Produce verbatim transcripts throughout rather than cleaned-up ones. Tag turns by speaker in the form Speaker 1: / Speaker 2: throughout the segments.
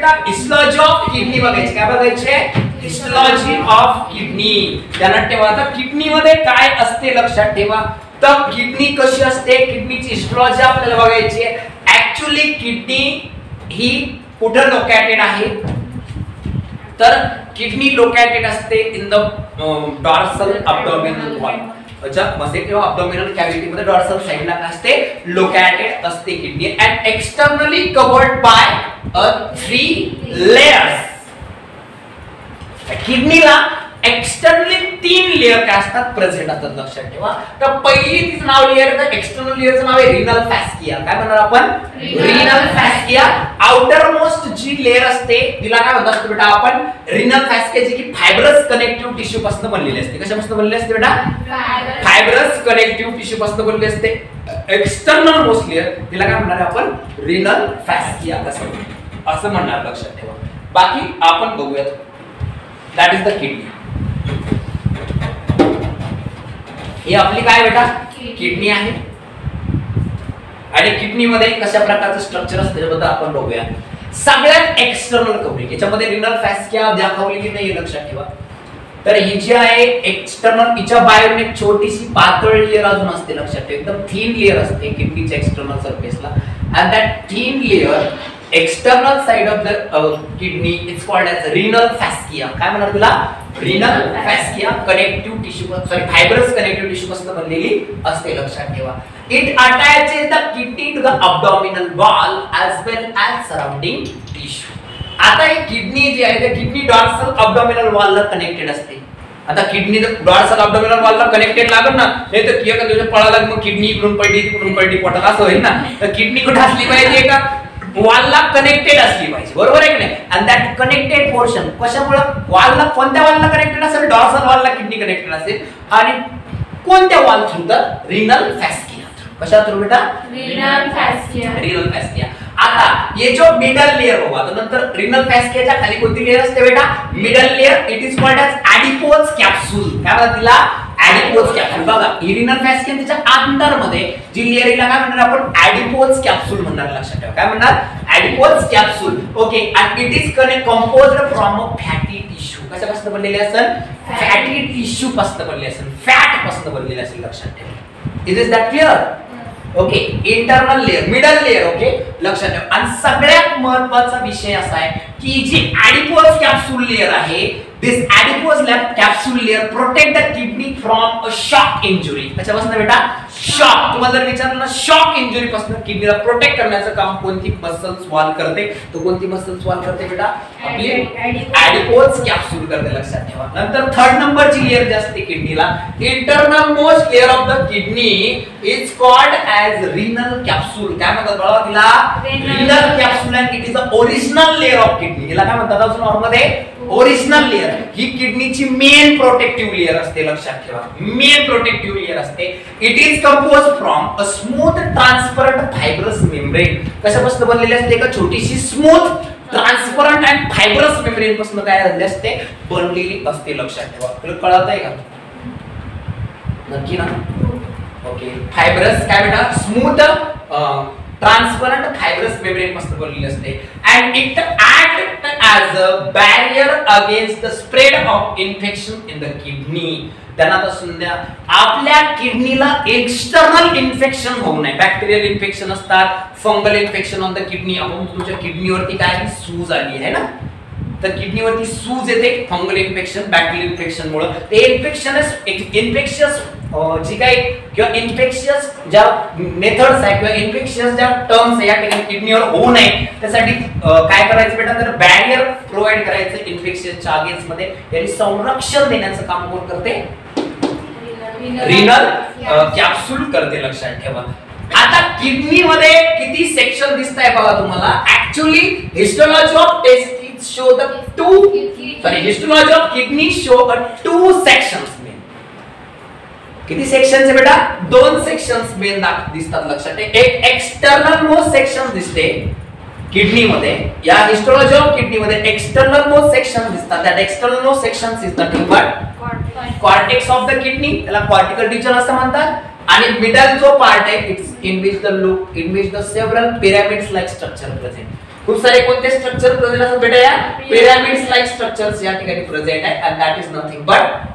Speaker 1: बेटा histology of kidney बघायची. काय बघायचे? Histology of kidney. ध्यानात ठेवा. आता किडनी मध्ये काय असते लक्षात ठेवा. तर किडनी कशी असते, किडनीची हिस्टोलॉजी आपल्याला बघायची आहे. ऍक्च्युअली किडनी ही कुठे लोकेटेड आहे, तर किडनी लोकेटेड असते in the dorsal abdominal wall. अच्छा मध्ये किंवा अब्डोमिनल कॅव्हिटी मध्ये डॉर्सल साइडला काय असते, लोकेटेड असते kidney. And externally covered by a three layers. किडनीला एक्सटर्नली तीन लेयर काय असतात, प्रेझेंट असतात लक्षात ठेवा. तर पहिली तिचं नाव लेयर आहे, एक्सटर्नल लेयरचं नाव आहे रिनल फॅस्किया. काय म्हणणार आपण? Renal fascia. आउटर मोस्ट जी लेयर असते तिला काय म्हणतात बेटा आपण? रिनल फॅस्किया, जी की फायब्रस कनेक्टिव्ह टिश्यू पासून बनलेली असते. कशापासून बनलेली असते बेटा? फायब्रस कनेक्टिव्ह टिश्यू पासून बनलेली असते. एक्सटर्नल मोस्ट लेयर तिला काय म्हणणार आपण? रिनल फॅस्किया असं असं म्हणणार लक्षात ठेवा. बाकी आपण बघूयात. That is the kidney. ही आपली काय बेटा? किडनी आहे. आणि किडनी मध्ये कशा प्रकारचं स्ट्रक्चर असते त्याबद्दल आपण बघूया. सगळ्यात एक्सटर्नल कव्हरिंग याच्यामध्ये रिनल फॅस्किया दाखवलेली नाही लक्षात ठेवा. तर ही जी आहे एक्सटर्नल, हिच्या बाहेर एक छोटीशी पातळ लेयर अजून असते लक्षात ठेवा. एकदम थिन लेयर असते किडनीच्या एक्सटर्नल सरफेसला. And that thin layer external side of the kidney is called as renal fascia. काय म्हणणार तुला? Renal fascia. Connective tissue sorry fibrous connective tissue पासून बनलेली असते लक्षात ठेवा. It attaches the kidney to the abdominal wall as well as surrounding tissue. आता ही किडनी जी आहे ती किडनी डॉर्सल अब्डोमिनल वॉल ला कनेक्टेड असते. आता किडनी डॉर्सल अब्डोमिनल वॉल ला कनेक्टेड लागल ना, नाही तर किया का तुझ्या पळाला मग किडनी इकडून पडली तिकडून पडली पोटात असं होईल ना. तर किडनी कुठे असली पाहिजे का? वॉलला कनेक्टेड असली पाहिजे. बरोबर आहे की नाही? अँड दॅट कनेक्टेड पोर्शन कशामुळे? वॉलला कोणत्या वॉलला कनेक्टेड असेल? डॉर्सल वॉलला किडनी कनेक्टेड असेल. आणि कोणत्या वॉल थ्रू? तर रिनल फॅस्किया थ्रू. कशा थ्रू बेटा?
Speaker 2: Renal fascia.
Speaker 1: Renal fascia. आता ये जो मिडल लेयर होगा तो नंतर रिनल फॅस्कियाच्या खाली कोणती लेयर असते बेटा? Middle layer. It is called as adipose capsule. काय म्हणतात तिला? Adipose capsule. बघा ही रिनल फॅस्किया त्याच्या आंतर मध्ये जी लेयर आहे काय म्हणणार आपण? ऍडिपोज कॅप्सूल म्हणणार लक्षात ठेवा. काय म्हणणार? Adipose capsule. Okay. And it is composed from a fatty tissue. कशापासून बनलेली असेल? फॅटी टिश्यू पासून बनलेली असेल, फॅट पासून बनलेली असेल लक्षात ठेवा. Is is that clear? Okay. Internal layer, middle layer. Okay लक्षात ठेवा. आणि सगळ्यात महत्त्वाचा विषय असा आहे की जी ऍडिपोज कॅप्सूल लेयर आहे, this adipose capsule layer protect the kidney from a shock injury. कशापासून बेटा? शॉक. तुम्हाला जर विचारलं ना शॉक इंजुरी पासून किडनीला प्रोटेक्ट करण्याचं काम कोणती मसल्स वॉल करते, तो कोणती मसल्स वॉल करते बेटा? आपली ऍडिपोज कॅप्सूल करते लक्षात ठेवा. नंतर थर्ड नंबरची लेयर जी असते किडनीला, internal most layer of the kidney is called as renal capsule. काय म्हणतात बाळा तिला? Renal capsule. And it is the original layer of kidney. याला काय म्हणतात अजून नॉर्ममध्ये? Original layer. ही किडनीची मेन प्रोटेक्टिव्ह लेयर असते लक्षात ठेवा. मेन प्रोटेक्टिव्ह लेयर असते. It is composed from a smooth transparent fibrous membrane. कशापासून बनलेली असते? का छोटीशी smooth transparent and fibrous membrane पासून काय झालेली असते? बनलेली असते लक्षात ठेवा. तुला कळत आहे का? नक्की ना? ओके. फायब्रस काय बेटा? स्मूथ ट्रान्सपरंट फायब्रस मेम्ब्रेन पासून बनलेली असते. And it act as a barrier against the spread of infection in the kidney. त्यांना पासून द्या आपल्या किडनीला एक्सटर्नल इन्फेक्शन होऊ नये. बॅक्टेरियल इन्फेक्शन असतात, fungal infection on the kidney. आपण तुमच्या किडनीवरती काय सूज आली आहे ना, तर किडनीवरती सूज येते फंगल इन्फेक्शन, बॅक्टेरियल इन्फेक्शन मुळे. ते इन्फेक्शनस इन्फेक्शियस जी काही किंवा इन्फेक्शियस ज्या मेथड्स आहे किंवा इन्फेक्शियस ज्या टर्म्स आहे या ठिकाणी किडनीवर होऊ नये त्यासाठी काय करायचं बेटा? तर बॅरियर प्रोव्हाइड करायचं इन्फेक्शियसच्या अगेन्स्ट मध्ये. यानी संरक्षण देण्याचं काम कोण करते? रिनल कॅप्सूल करते लक्षात ठेवा. आता किडनी मध्ये किती सेक्शन दिसताय बघा तुम्हाला. Actually histology of testis show the two sorry histology of kidney show a two sections. किती सेक्शन्स आहे बेटा? दोन सेक्शन्स मेन दिसतात लक्षात ठेवा. एक एक्सटर्नल मोस्ट सेक्शन दिसते किडनी मध्ये. या हिस्टोलॉजी ऑफ किडनी मध्ये एक्सटर्नल मोस्ट सेक्शन दिसतात. That external most sections is nothing but cortex of the kidney. त्याला कॉर्टिकल रिजन असं म्हणतात. आणि मिडल जो पार्ट आहे it's in which the look in which the several pyramids like structure present. खूप सारे कोणते स्ट्रक्चर प्रेझेंट असतात बेटा या पिरामिड्स लाईक स्ट्रक्चर्स या ठिकाणी प्रेझेंट आहे and that is nothing but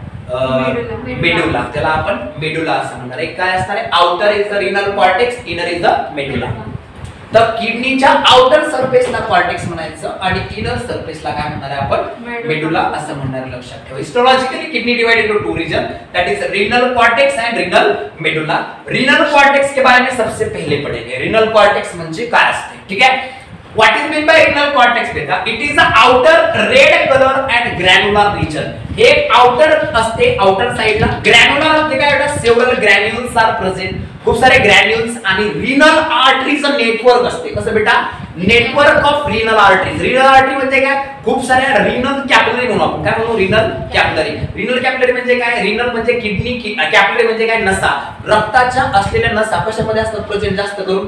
Speaker 1: medulla. त्याला आपण मेडुला असं म्हणणार. एक काय असणार आहे, outer is the renal cortex, inner is the medulla. तर किडनीच्या आउटर सरफेसला कॉर्टेक्स म्हणायचं आणि इनर सरफेसला काय म्हणणार आहे आपण, मेडुला असं म्हणणार. लक्षात ठेवा. Histologically kidney divided into two region, that is renal cortex and renal medulla. Renal cortex के बारे में सबसे पहले पढ़ेंगे. रीनल कॉर्टेक्स म्हणजे काय असते, ठीक आहे. What is meant by renal cortex बेटा? It is the outer red color and granular region. हे outer असते, outer साइडला. granular म्हणजे काय बेटा? several granules are present. खूप सारे granules आणि renal arteries नेटवर्क असते. कसं बेटा? Network of renal arteries. renal artery म्हणजे काय? खूप साऱ्या renal capillary म्हणू आपण. काय म्हणू? renal capillary. renal capillary म्हणजे काय? renal म्हणजे किडनी, capillary म्हणजे काय? नसा. रक्ताच्या असलेल्या नसा कशामध्ये असतात प्रेझेंट जास्त करून?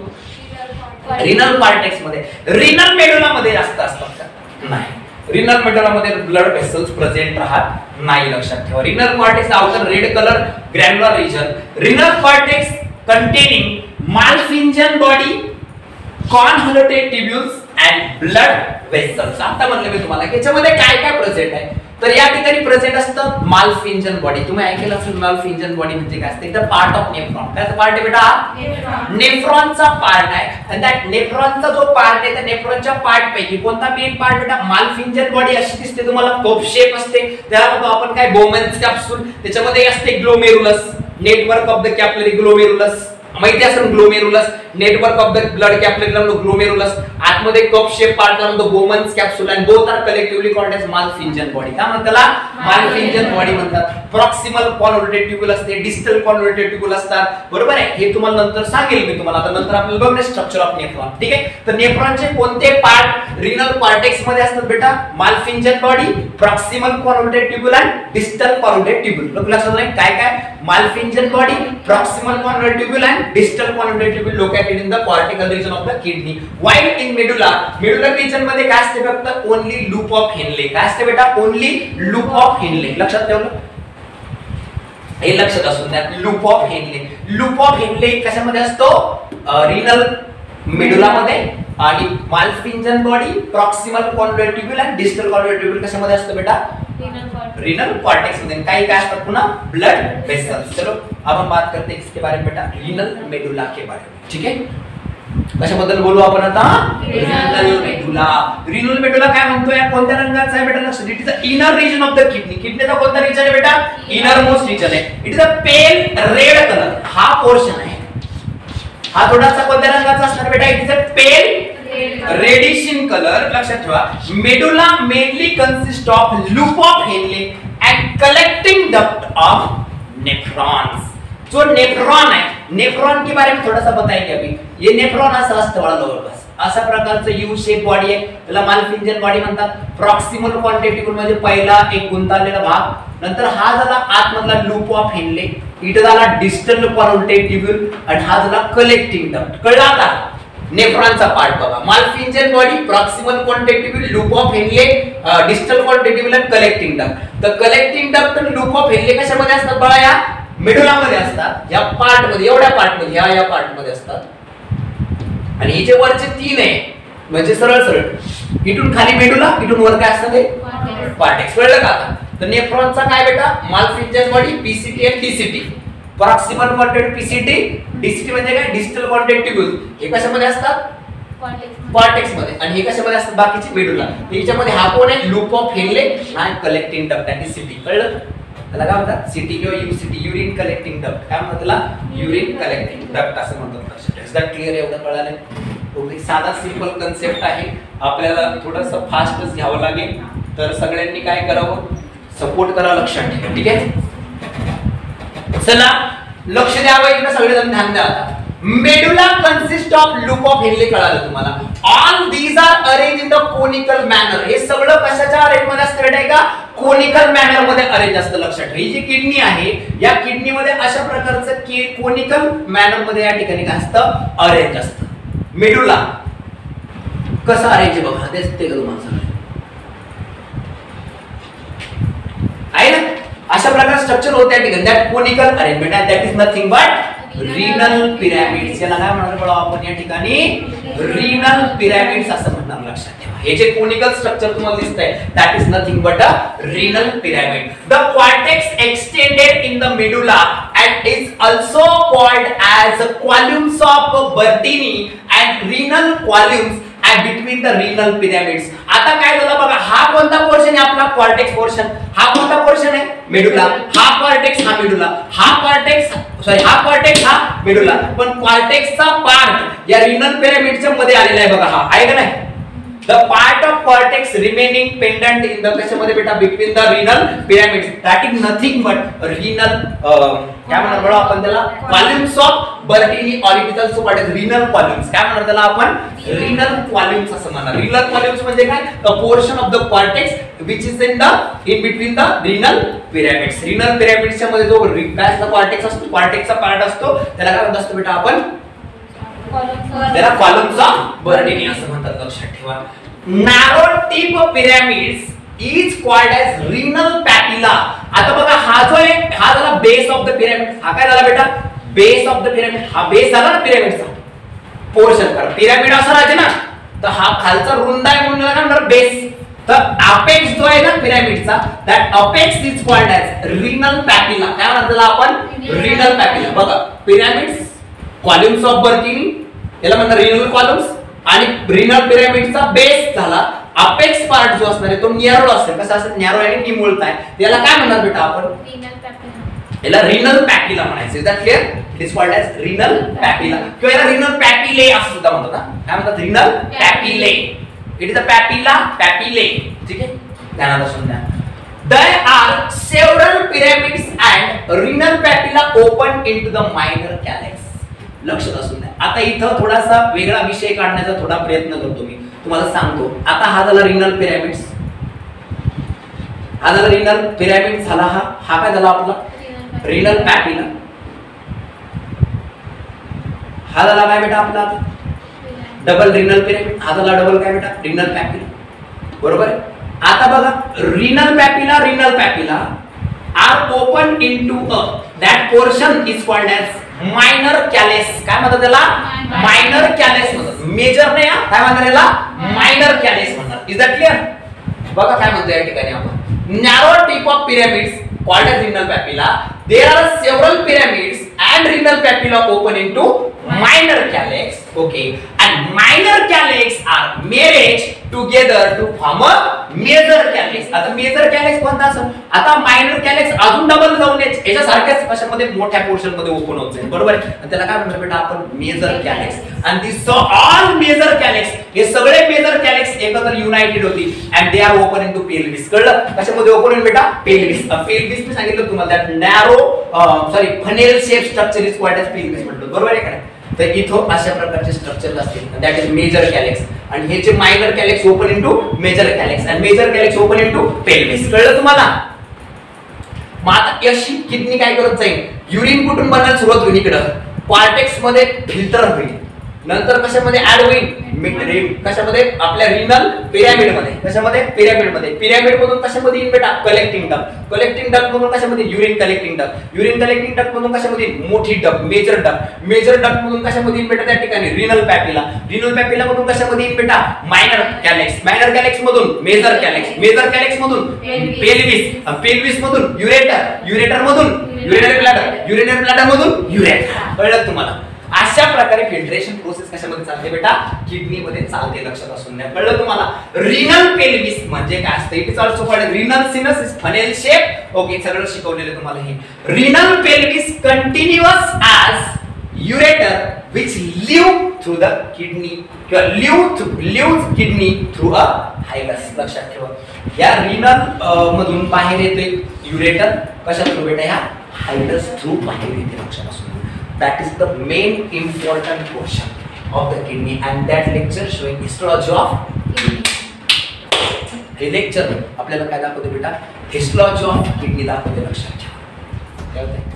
Speaker 1: रिनल कॉर्टेक्स मध्ये. रिनल मेडुला मध्ये जास्त असतात का? नाही. रिनल मेडुला मध्ये ब्लड व्हेसल्स प्रेझेंट राहत नाही. लक्षात ठेवा. Renal cortex outer red colour granular region. Renal cortex containing Malpighian body, convoluted tubules and blood vessels. आता म्हणलं मी तुम्हाला की याच्यामध्ये काय काय प्रेझेंट आहे. तर या ठिकाणी प्रेझेंट असतं माल्फिंजन बॉडी. तुम्ही ऐकलं असेल माल्फिंजन बॉडी म्हणजे काय असते. It part of nephron. त्याचा पार्ट आहे बेटा? नेफ्रॉनचा पार्ट आहे. आणि त्या नेफ्रॉनचा जो पार्ट आहे त्या नेफ्रॉनच्या पार्ट पैकी कोणता मेन पार्ट बेटा? माल्फिंजन बॉडी अशी दिसते तुम्हाला, कप शेप असते. त्याला म्हणतो आपण काय, बोमन्स कॅप्सूल. त्याच्यामध्ये असते glomerulus, network of the capillary glomerulus. माहिती असेल glomerulus, network of the blood capillary म्हणतो ग्लोमेरुलस. आतमध्ये कप शेप पार्ट म्हणतो Bowman's capsule and both are collectively called as Malpighian body. काय म्हणतात त्याला? माल्फिंजन बॉडी म्हणतात. प्रॉक्सिमल कॉन्व्होल्युटेड ट्यूब्युल असते, डिस्टल कॉन्व्होल्युटेड ट्यूब्युल असतात. बरोबर आहे. हे तुम्हाला नंतर सांगेल मी तुम्हाला. आता नंतर आपल्याला बघणे स्ट्रक्चर ऑफ नेफ्रॉन. ठीक आहे. तर नेफ्रॉनचे कोणते पार्ट रिनल कॉर्टेक्स मध्ये असतात बेटा? Malpighian body, proximal convoluted tubule and distal convoluted tubule. लक्षात राहील काय काय? Malpighian body, proximal convoluted tubule and distal convoluted tubule located in the cortical region of the kidney. While in medulla, medullary region मध्ये काय असते फक्त? only loop of Henle. काय असते बेटा? only loop of Henle. लक्षात ठेवलं? हे लक्षात असून द्या. loop of Henle. loop of Henle कशामध्ये असतो? रिनल मेडुला मध्ये. आणि माल्फिंजन बॉडी, प्रॉक्सिमल कॉन्व्होल्युटेड ट्यूब्युल आणि डिस्टल कॉन्व्होल्युटेड ट्यूब्युल कशामध्ये असतो बेटा? रीनल कॉर्टेक्स मध्ये. काही काय असतात पुन्हा? Blood vessels. चलो अब हम बात करते हैं इसके बारे में बेटा, रीनल मेडुला के बारे में. ठीक है. कशाबद्दल बोलू आपण आता? Renal medulla. रीनल मेडुला काय म्हणतोय? कोणत्या रंगाचा आहे बेटा? लक्षात. It is the inner region of the kidney. किडनीचा कोणता रिजन आहे बेटा? इनर मोस्ट रिजन आहे. It is a pale red colour. हा पोर्शन आहे. हा थोडासा कोणत्या रंगाचा असणार बेटा? It is a pale reddish in color. लक्षात ठेवा. Medulla mainly consist of loop of Henle and collecting duct of nephrons. जो नेफ्रॉन है, नेफ्रॉन के बारे में थोड़ा सा बताएंगे अभी. ये नेफ्रॉन असा असतं बघा जवळपास. अशा प्रकारचं यू शेप बॉडी आहे. त्याला माल्फिंजन बॉडी म्हणतात. प्रॉक्सिमल कॉन्व्होल्युटेड म्हणजे पहिला एक गुंताळलेला भाग. नंतर हा झाला आतमधला लूप ऑफ हेनले. इथे झाला डिस्टल कॉन्व्होल्युटेड ट्यूब्युल आणि हा झाला कलेक्टिंग डक्ट. कळला आता? नेफ्रॉनचा पार्ट बघा. Malpighian body, proximal convoluted tubule, loop of Henle, distal convoluted tubule आणि कलेक्टिंग डक्ट. तर कलेक्टिंग डक्ट आणि लूप ऑफ हेनले कशामध्ये असतात बघा? या मेडुला मध्ये असतात. या पार्ट मध्ये, एवढ्या पार्ट मध्ये, या या पार्ट मध्ये असतात. आणि हे जे वरचे तीन आहे म्हणजे सरळ सरळ इथून खाली मेडुला, इथून वर काय असतं ते कॉर्टेक्स. कळलं का आता? तर नेफ्रॉनचा काय बेटा? माल्फिंजन बॉडी, पीसीटी आणि DCT. Proximal convoluted PCT, DCT म्हणजे काय? Distal convoluted tubule. हे कशामध्ये असतात? कॉर्टेक्स मध्ये. आणि हे कशामध्ये असतात? बाकीचे मेडुला. याच्यामध्ये हा कोण आहे? लूप ऑफ हेनले आणि कलेक्टिंग डक्ट आणि सीटी. कळलं? त्याला काय म्हणतात? सीटी किंवा यूसीटी, युरिन कलेक्टिंग डक्ट. काय म्हणतात त्याला? युरिन कलेक्टिंग डक्ट असं म्हणतात. Is that clear? एवढं कळालं? खूप साधा सिंपल कन्सेप्ट आहे. आपल्याला थोडंसं फास्टच घ्यावं लागेल. तर सगळ्यांनी काय करावं? सपोर्ट करा. लक्षात ठेवा. ठीक आहे. चला लक्ष द्यावं. इकडे सगळेजण ध्यान द्या. आता medulla consist of loop of Henle. कळालं तुम्हाला? All these are arrange in the conical manner. हे सगळं कशाच्या अरेंज मध्ये असतं बेटा? का कोनिकल मॅनर मध्ये अरेंज असतं. लक्षात ठेवा. ही जी किडनी आहे या किडनी मध्ये अशा प्रकारचं की कोनिकल मॅनर मध्ये या ठिकाणी काय असतं? अरेंज असतं. मेडुला कसं अरेंज आहे बघा. तेच ते तुम्हाला सांगतो आहे ना. अशा प्रकारचे स्ट्रक्चर होते या ठिकाणी. That conical arrangement and that is nothing but renal pyramids. याला काय म्हणणार बघा आपण या ठिकाणी रिनल पिरॅमिड्स असं म्हणणार. लक्षात ठेवा हे जे कोनिकल स्ट्रक्चर तुम्हाला दिसतंय that is nothing but a renal pyramid. The cortex extended in the medulla and is also called as columns of Bertini and renal columns and between the renal pyramids. आता काय झालं बघा हा कोणता portion आहे आपला कॉर्टेक्स पोर्शन. हा कोणता पोर्शन आहे मेडुला. हा कॉर्टेक्स हा मेडुला. हा कॉर्टेक्स सॉरी हा कॉर्टेक्स हा मेडुला. पण कॉर्टेक्सचा पार्ट या रिनल पिरॅमिडच्या मध्ये आलेला आहे बघा. हा आहे का नाही. The part of cortex remaining pendant in the कशामध्ये बेटा between the renal pyramids that is nothing but renal काय म्हणणार बघा आपण त्याला columns of Bertini or it is also called as renal columns. काय म्हणणार त्याला आपण renal columns असं म्हणणार. renal columns म्हणजे काय the portion of the cortex which is in the in between the renal pyramids. renal pyramids च्या मध्ये जो काय असतो cortex असतो cortex चा पार्ट असतो त्याला काय म्हणतात बेटा आपण त्याला columns of Bertini असं म्हणतात. लक्षात ठेवा. narrow tip pyramids is called as renal papilla. आता बघा हा जो आहे हा झाला बेस ऑफ द पिरॅमिड. हा काय झाला बेटा बेस ऑफ द पिरॅमिड. हा बेस झाला ना पिरॅमिडचा पोर्शन. कारण पिरॅमिड असं राहते ना तर हा खालचा रुंद आहे म्हणून म्हणणार बेस. तर अपेक्स जो आहे ना पिरॅमिडचा that apex is called as renal papilla. काय म्हणतात त्याला आपण रिनल पॅपिला. बघा पिरॅमिड्स कॉलम्स ऑफ बर्किनी याला म्हणतात रिनल कॉलम्स आणि रिनल पिरॅमिडचा बेस झाला. अपेक्स पार्ट जो असणार आहे तो नॅरो असेल. कसा असेल नॅरो आणि निमुळता आहे. याला काय म्हणणार बेटा आपण रिनल पॅपिला. याला रिनल पॅपिला म्हणायचं. Is that clear. It is called as renal papilla किंवा याला रिनल पॅपिले असं सुद्धा म्हणतात ना. काय म्हणतात renal papillae. It is a papilla papillae. ठीक आहे ध्यानात असू द्या. There are several pyramids and renal papilla open into the minor calyx. लक्षात असून द्या. आता इथं थोडासा वेगळा विषय काढण्याचा थोडा प्रयत्न करतो मी तुम्हाला सांगतो. आता हा झाला रिनल पिरॅमिड्स. हा झाला रिनल पिरॅमिड झाला. हा हा काय झाला आपला रिनल पॅपिला. हा झाला काय बेटा आपला डबल रिनल पिरॅमिड. हा झाला डबल काय बेटा रिनल पॅपिला. बरोबर. आता बघा renal papilla renal papilla are open into a that portion is called as minor calyx. काय म्हणतात त्याला मायनर कॅलेस म्हणतात. मेजर नाही काय म्हणतात याला मायनर कॅलेस म्हणतात. Is that clear. बघा काय म्हणतो या ठिकाणी आपण narrow tip of pyramids called as renal papilla. There are several pyramids and renal papilla open into minor calyx. Okay, and minor calyx are marriage together to form a major calyx. आता major calyx कोणता असेल. आता minor calyx अजून double जाऊन याच्या सारख्याच कशामध्ये मोठ्या पोर्शन मध्ये ओपन होत जाईल. बरोबर आहे. आणि त्याला काय म्हणतात बेटा आपण major calyx. and these all major calyx हे सगळे major calyx एकत्र युनाइटेड होती and they are open into pelvis. कळलं कशामध्ये ओपन होईल बेटा pelvis. pelvis मी सांगितलं तुम्हाला that narrow sorry funnel shape structure is called as pelvis म्हटलं. बरोबर आहे का. तर इथं अशा प्रकारचे स्ट्रक्चर असतील दॅट इज मेजर कॅलेक्स. आणि हे जे minor calyx open into major calyx आणि major calyx open into pelvis. कळलं तुम्हाला. मग आता अशी किडनी काय करत जाईल युरिन कुठून बनायला सुरुवात होईल इकडं कॉर्टेक्स मध्ये फिल्टर होईल. नंतर कशामध्ये ऍड होईल कशामध्ये आपल्या रिनल पिरॅमिड मध्ये. कशामध्ये पिरॅमिड मध्ये. पिरॅमिड मधून कशामध्ये येईल बेटा कलेक्टिंग डक्ट. कलेक्टिंग डक्ट मधून कशामध्ये urine collecting duct. Urine collecting duct मधून कशामध्ये मोठी duct major duct. Major duct मधून कशामध्ये येईल बेटा त्या ठिकाणी रिनल पॅपिला. रिनल पॅपिला मधून कशामध्ये येईल बेटा मायनर कॅलेक्स. मायनर कॅलेक्स मधून मेजर कॅलेक्स. मेजर कॅलेक्स मधून पेल्विस. पेल्विस मधून युरेटर. युरेटर मधून युरिनरी ब्लॅडर. युरिनरी ब्लॅडर मधून युरेटर. कळलं तुम्हाला. अशा प्रकारे फिल्ट्रेशन प्रोसेस कशामध्ये चालते बेटा किडनी मध्ये चालते. लक्षात असून द्या. कळलं तुम्हाला. रिनल पेल्विस म्हणजे काय असतं. It is also called renal sinus is funnel shape. Okay सगळं शिकवलेलं तुम्हाला हे. Renal pelvis continuous as ureter which live through the kidney किंवा live through lives kidney through a hilus. लक्षात ठेवा. या रिनल मधून बाहेर येते युरेटर कशा थ्रू बेटा या हायलस थ्रू बाहेर येते. लक्षात असून that is the main important portion of the kidney and that lecture showing histology of kidney. हे lecture आपल्याला काय दाखवते बेटा histology of kidney दाखवते. लक्षात ठेवा. काय होतंय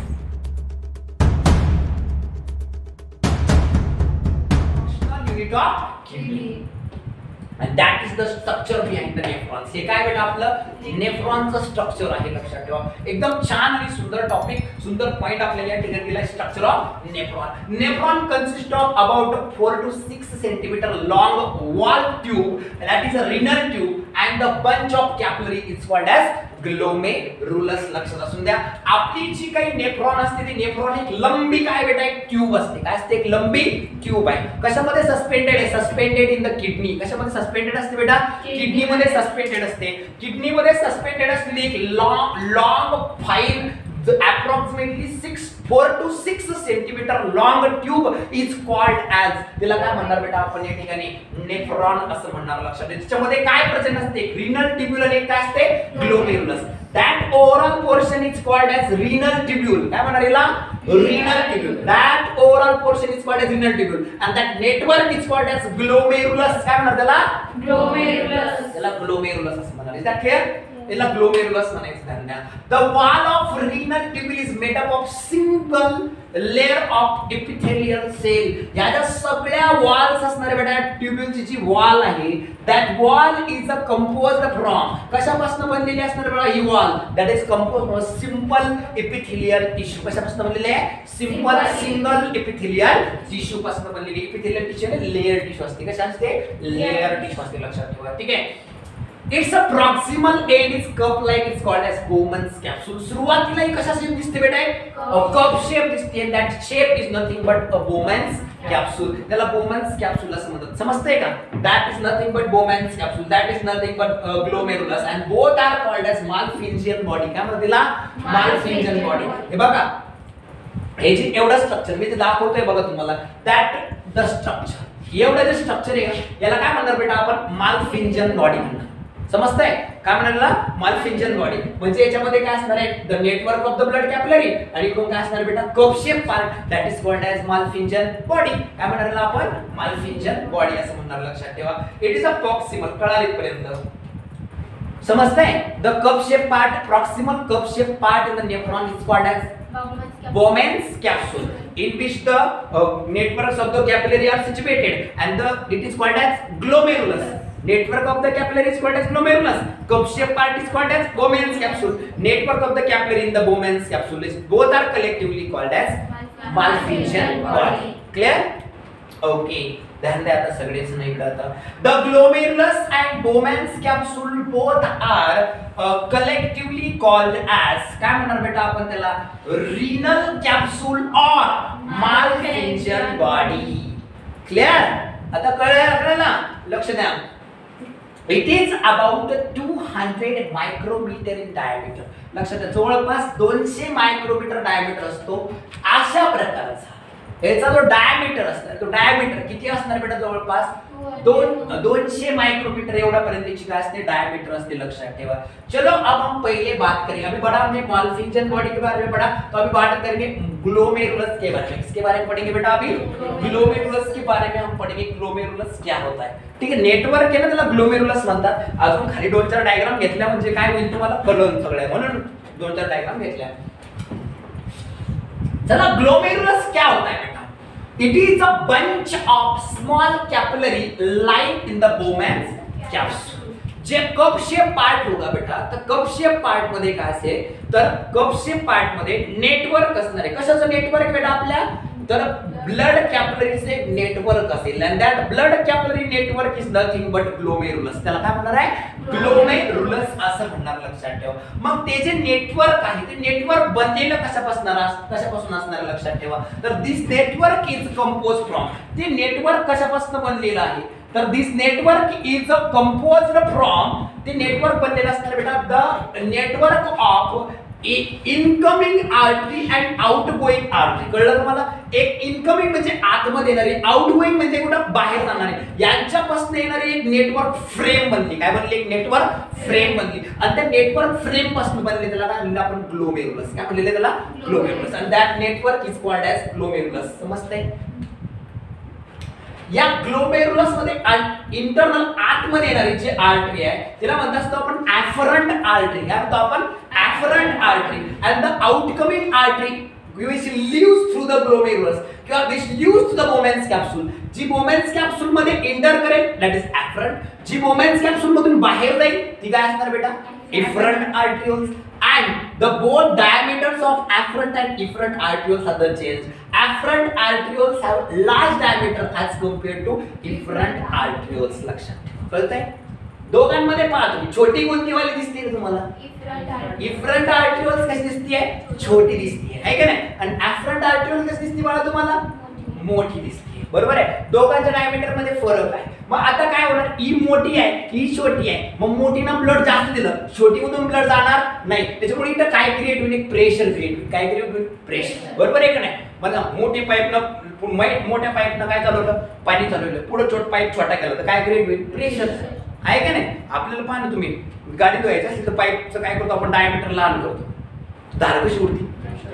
Speaker 1: unit of kidney. and that is the structure behind the nephrons. हे काय बेटा आपलं नेफ्रॉनचं स्ट्रक्चर आहे, लक्षात ठेवा. एकदम छान आणि सुंदर टॉपिक, सुंदर पॉइंट आपल्याला या ठिकाणी दिलाय. Structure of nephron. Nephron consist of about four to six centimetre long wall tube, that is a renal tube, and the bunch of capillary is called as glomerulus. लक्षात असून द्या, आपली जी काही नेफ्रॉन असते ती नेफ्रॉन एक लंबी काय बेटा एक ट्यूब असते. काय असते? एक लंबी ट्यूब आहे. कशामध्ये सस्पेंडेड आहे? Suspended in the kidney. कशामध्ये सस्पेंडेड असते बेटा? किडनी मध्ये सस्पेंडेड असते. किडनी मध्ये सस्पेंडेड असलेली एक long long fine approximately six four to six centimetre long tube is called as, तिला काय म्हणणार बेटा आपण या ठिकाणी? नेफ्रॉन असं म्हणणार. लक्षात ठेवा. त्याच्यामध्ये काय प्रेझेंट असते? रिनल ट्यूब्यूल आणि काय असते? Glomerulus. That overall portion is called as renal tubule. काय म्हणणार याला? Renal tubule. That overall portion is called as renal tubule and that network is called as glomerulus. काय म्हणणार त्याला? ग्लोमेरुलस. त्याला ग्लोमेरुलस असं म्हणणार. Is that clear? याला ग्लोमेरुलस म्हणायचं त्यांना. The wall of renal tubule is made up of single layer of epithelial cell. या ज्या सगळ्या वॉल्स असणारे बेटा ट्यूब्यूलची जी वॉल आहे, that wall is a composed from, कशापासून बनलेली असणार बेटा ही wall? that is composed from simple epithelial tissue. कशापासून बनलेली आहे? सिंपल सिंगल epithelial tissue पासून बनलेली. epithelial tissue ने लेयर टिश्यू असते. कशा असते? लेयर टिश्यू असते. लक्षात ठेवा. ठीक आहे. Its a proximal end is cup like, it's called as Bowman's capsule. सुरुवातीला ही कशा शेप दिसते बेटा? कप शेप दिसते, and that shape is nothing but a Bowman's capsule. त्याला Bowman's capsule असं म्हणतात. समजतंय का? That is nothing but Bowman's capsule. That is nothing but uh, glomerulus, and both are called as Malpighian body. काय म्हणतात तिला? Malpighian body. हे बघा, हे जे एवढं स्ट्रक्चर मी ते दाखवतोय बघा तुम्हाला. That the structure, एवढं जे स्ट्रक्चर आहे याला काय म्हणणार बेटा आपण? Malpighian body म्हणणार. समजतंय? काय म्हणाला? Malpighian body. म्हणजे याच्यामध्ये काय असणार आहे? The network of the blood capillary, आणि कोण काय असणार बेटा? Cup shape part, that is called as Malpighian body. काय म्हणाला आपण? माल्फिंजन बॉडी असं म्हणणार. लक्षात ठेवा. इट इज अ प्रॉक्सिमल, कळाले पर्यंत समजतंय? The cup shape part, proximal cup shape part in the nephron is called as Bowman's capsule, in which the uh, networks of the capillary are situated, and the it is called as glomerulus. Network of the capillary is called as glomerulus. Cup shape part is called as Bowman's capsule. Network of the capillary in the Bowman's capsule is both are collectively called as Malpighian body. Clear? Okay. ध्यान द्या आता सगळेच नाही कळतं. The glomerulus and Bowman's capsule both are uh, collectively called as, काय म्हणणार बेटा आपण त्याला? Renal capsule or Malpighian body. Clear? आता कळलं आपल्याला? लक्ष द्या. It is about two hundred micrometer in diameter. लक्षात घ्या, जवळपास दोनशे मायक्रोमीटर डायमीटर असतो. अशा प्रकारचा याचा जो डायमीटर असणार, तो डायमीटर किती असणार बेटा? जवळपास दोन दोनशे माइक्रोमीटर एवढा पर्यंतची काय असते? डायमीटर असते. लक्षात ठेवा. चलो अब हम पहले बात करेंगे, अभी बड़ा हमने माल्फिंजन बॉडी के बारे में पढ़ा, तो अभी बात करेंगे ग्लोमेरुलस के बारे में. किसके बारे में पढ़ेंगे बेटा? अभी ग्लोमेरुलस के बारे में हम पढ़ेंगे. ग्लोमेरुलस क्या होता है? ठीक है. नेटवर्क आहे ना, त्याला ग्लोमेरुलस म्हणतात. अजून खाली दोन चार डायग्राम घेतल्या म्हणजे काय होईल तुम्हाला कळलं सगळं, म्हणून दोन चार डायग्राम घेतल्या. चला, ग्लोमेरुलस क्या होता है बेटा? It is a bunch of small capillary lying in the Bowman's capsule. जे कप शेप पार्ट होगा बेटा, तर कप शेप पार्ट मध्ये काय असेल? तर कप शेप पार्ट मध्ये नेटवर्क असणार आहे. कशाचं नेटवर्क बेटा आपल्या? तर ब्लड कॅपिलरीचे नेटवर्क असेल, and that blood capillary network is nothing but glomerulus. त्याला काय म्हणणार आहे? ग्लोमेरुलस असं म्हणणार. लक्षात ठेवा. मग ते जे नेटवर्क आहे ते नेटवर्क बनलेलं कशापासून कशापासून असणार? लक्षात ठेवा. तर this network is compose from, ते नेटवर्क कशापासून बनलेलं आहे? तर this network is a composed from, ते नेटवर्क बनलेलं असणार बेटा the network of incoming artery and outgoing artery. कळलं तुम्हाला? एक इनकमिंग म्हणजे आतमध्ये येणारी, आउटगोइंग म्हणजे कुठं बाहेर जाणारी, यांच्यापासून येणारी एक नेटवर्क फ्रेम बनली. काय बनली? एक नेटवर्क फ्रेम बनली, आणि त्या नेटवर्क फ्रेम पासून बनले त्याला काय म्हणलं आपण? ग्लोमेरुलस. काय म्हणले त्याला? ग्लोमेरुलस. आणि that network is called as glomerulus. समजतंय? या ग्लोमेरुलस मध्ये इंटरनल आतमध्ये येणारी जी आर्टरी आहे तिला म्हणत असतो आपण ऍफरंट आर्टरी. काय म्हणतो आपण? Afferent artery. And the outcoming artery which leaves through the glomerulus. किंवा which leaves to the Bowman's capsule, जी बोमॅन्स कॅप्सूल मध्ये एंटर करेल दॅट इज एफरंट, जी बोमॅन्स कॅप्सूल मधून बाहेर जाईल ती काय असणार बेटा efferent arterioles. and the both diameters of afferent and efferent arterioles are the change. Afferent arterioles have large diameter as compared to efferent arterioles. लक्षात ठेवा. कळतंय? दोघांमध्ये पहा तुम्ही छोटी कोणती वाली दिसते तुम्हाला इफरंट आर्ट्रिओल्स कशी दिसते छोटी दिसते आहे का नाही आणि afferent arterioles कशी दिसते बाळा तुम्हाला मोठी दिसते. बरोबर आहे दोघांच्या डायमीटर मध्ये फरक आहे. मग आता काय होणार ही मोठी आहे ही छोटी आहे मग मोठीनं ब्लड जास्त दिलं छोटीमधून ब्लड जाणार नाही त्याच्यामुळे इथं काय क्रिएट होईल प्रेशर क्रिएट होईल. काय क्रिएट होईल प्रेशर. बरोबर आहे का नाही. मला मोठी पाईपनं मोठ्या पाईपनं काय चालवलं पाणी चालवलं पुढे छोट पाईप छोटा केला तर काय क्रिएट होईल प्रेशर आहे का नाही. आपल्याला पाहा ना तुम्ही गाडी धुवायचं तिथं पाईपचं काय करतो आपण डायमीटर लहान करतो धार कशी उडती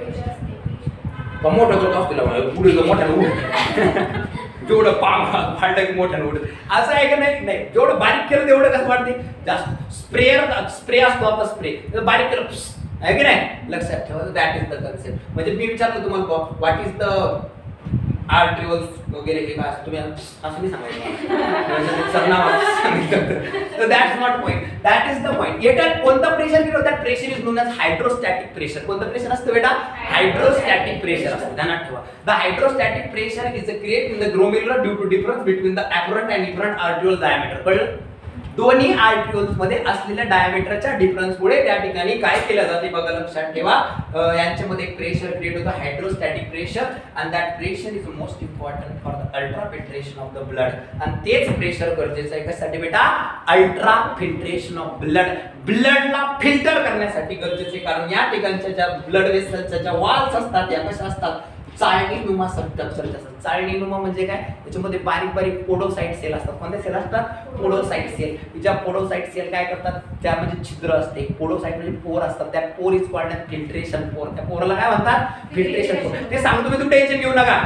Speaker 1: मोठं करतो असतो पुढे मोठ्यानं उडत जेवढं पाम फाडलं की मोठ्यानं उडत असं आहे का नाही नाही जेवढं बारीक केलं तेवढं कसं वाटते जास्त स्प्रेअर स्प्रे असतो आपला स्प्रे बारीक केलं आहे की नाही लक्षात ठेवा दॅट इज द कन्सेप्ट. म्हणजे मी विचारलं तुम्हाला व्हॉट इज द आर्ट्रिओल्स वगैरे हे काय तुम्ही असं नाही सांगायचं सरनामा सांगितलं तर that's not point that is the point. याच्यात कोणतं प्रेशर केलं that pressure is known as hydrostatic pressure. कोणतं प्रेशर असतं बेटा हायड्रोस्टॅटिक प्रेशर असतं ध्यानात ठेवा. The hydrostatic pressure is a create in the glomerular due to difference between the afferent and efferent arteriole diameter. कळलं दोन्ही आर्ट्रिओल्स मध्ये असलेल्या डायमीटरच्या डिफरन्स मुळे त्या ठिकाणी काय केलं जाते बघा लक्षात ठेवा यांच्यामध्ये एक प्रेशर क्रिएट होतं hydrostatic pressure and that pressure is most important for the ultra filtration of the blood. आणि तेच प्रेशर गरजेचं आहे कशासाठी बेटा अल्ट्रा फिल्ट्रेशन ऑफ ब्लड ब्लडला फिल्टर करण्यासाठी गरजेचे कारण या ठिकाणच्या ज्या ब्लड वेसलच्या ज्या वॉल्स असतात या कशा असतात चाळणीनुमा स्ट्रक्चर असतात. चाळणीनुमा म्हणजे काय त्याच्यामध्ये बारीक बारीक पोडोसाइट सेल असतात. कोणते सेल असतात पोडोसाइट सेल. ज्या पोडोसाइट सेल काय करतात त्यामध्ये छिद्र असते पोडोसाइट म्हणजे पोर असतात त्या पोर इज कॉल्ड एज फिल्ट्रेशन पोर. त्या पोरला काय म्हणतात फिल्ट्रेशन पोर. ते सांगतो मी तुम्ही टेन्शन घेऊ नका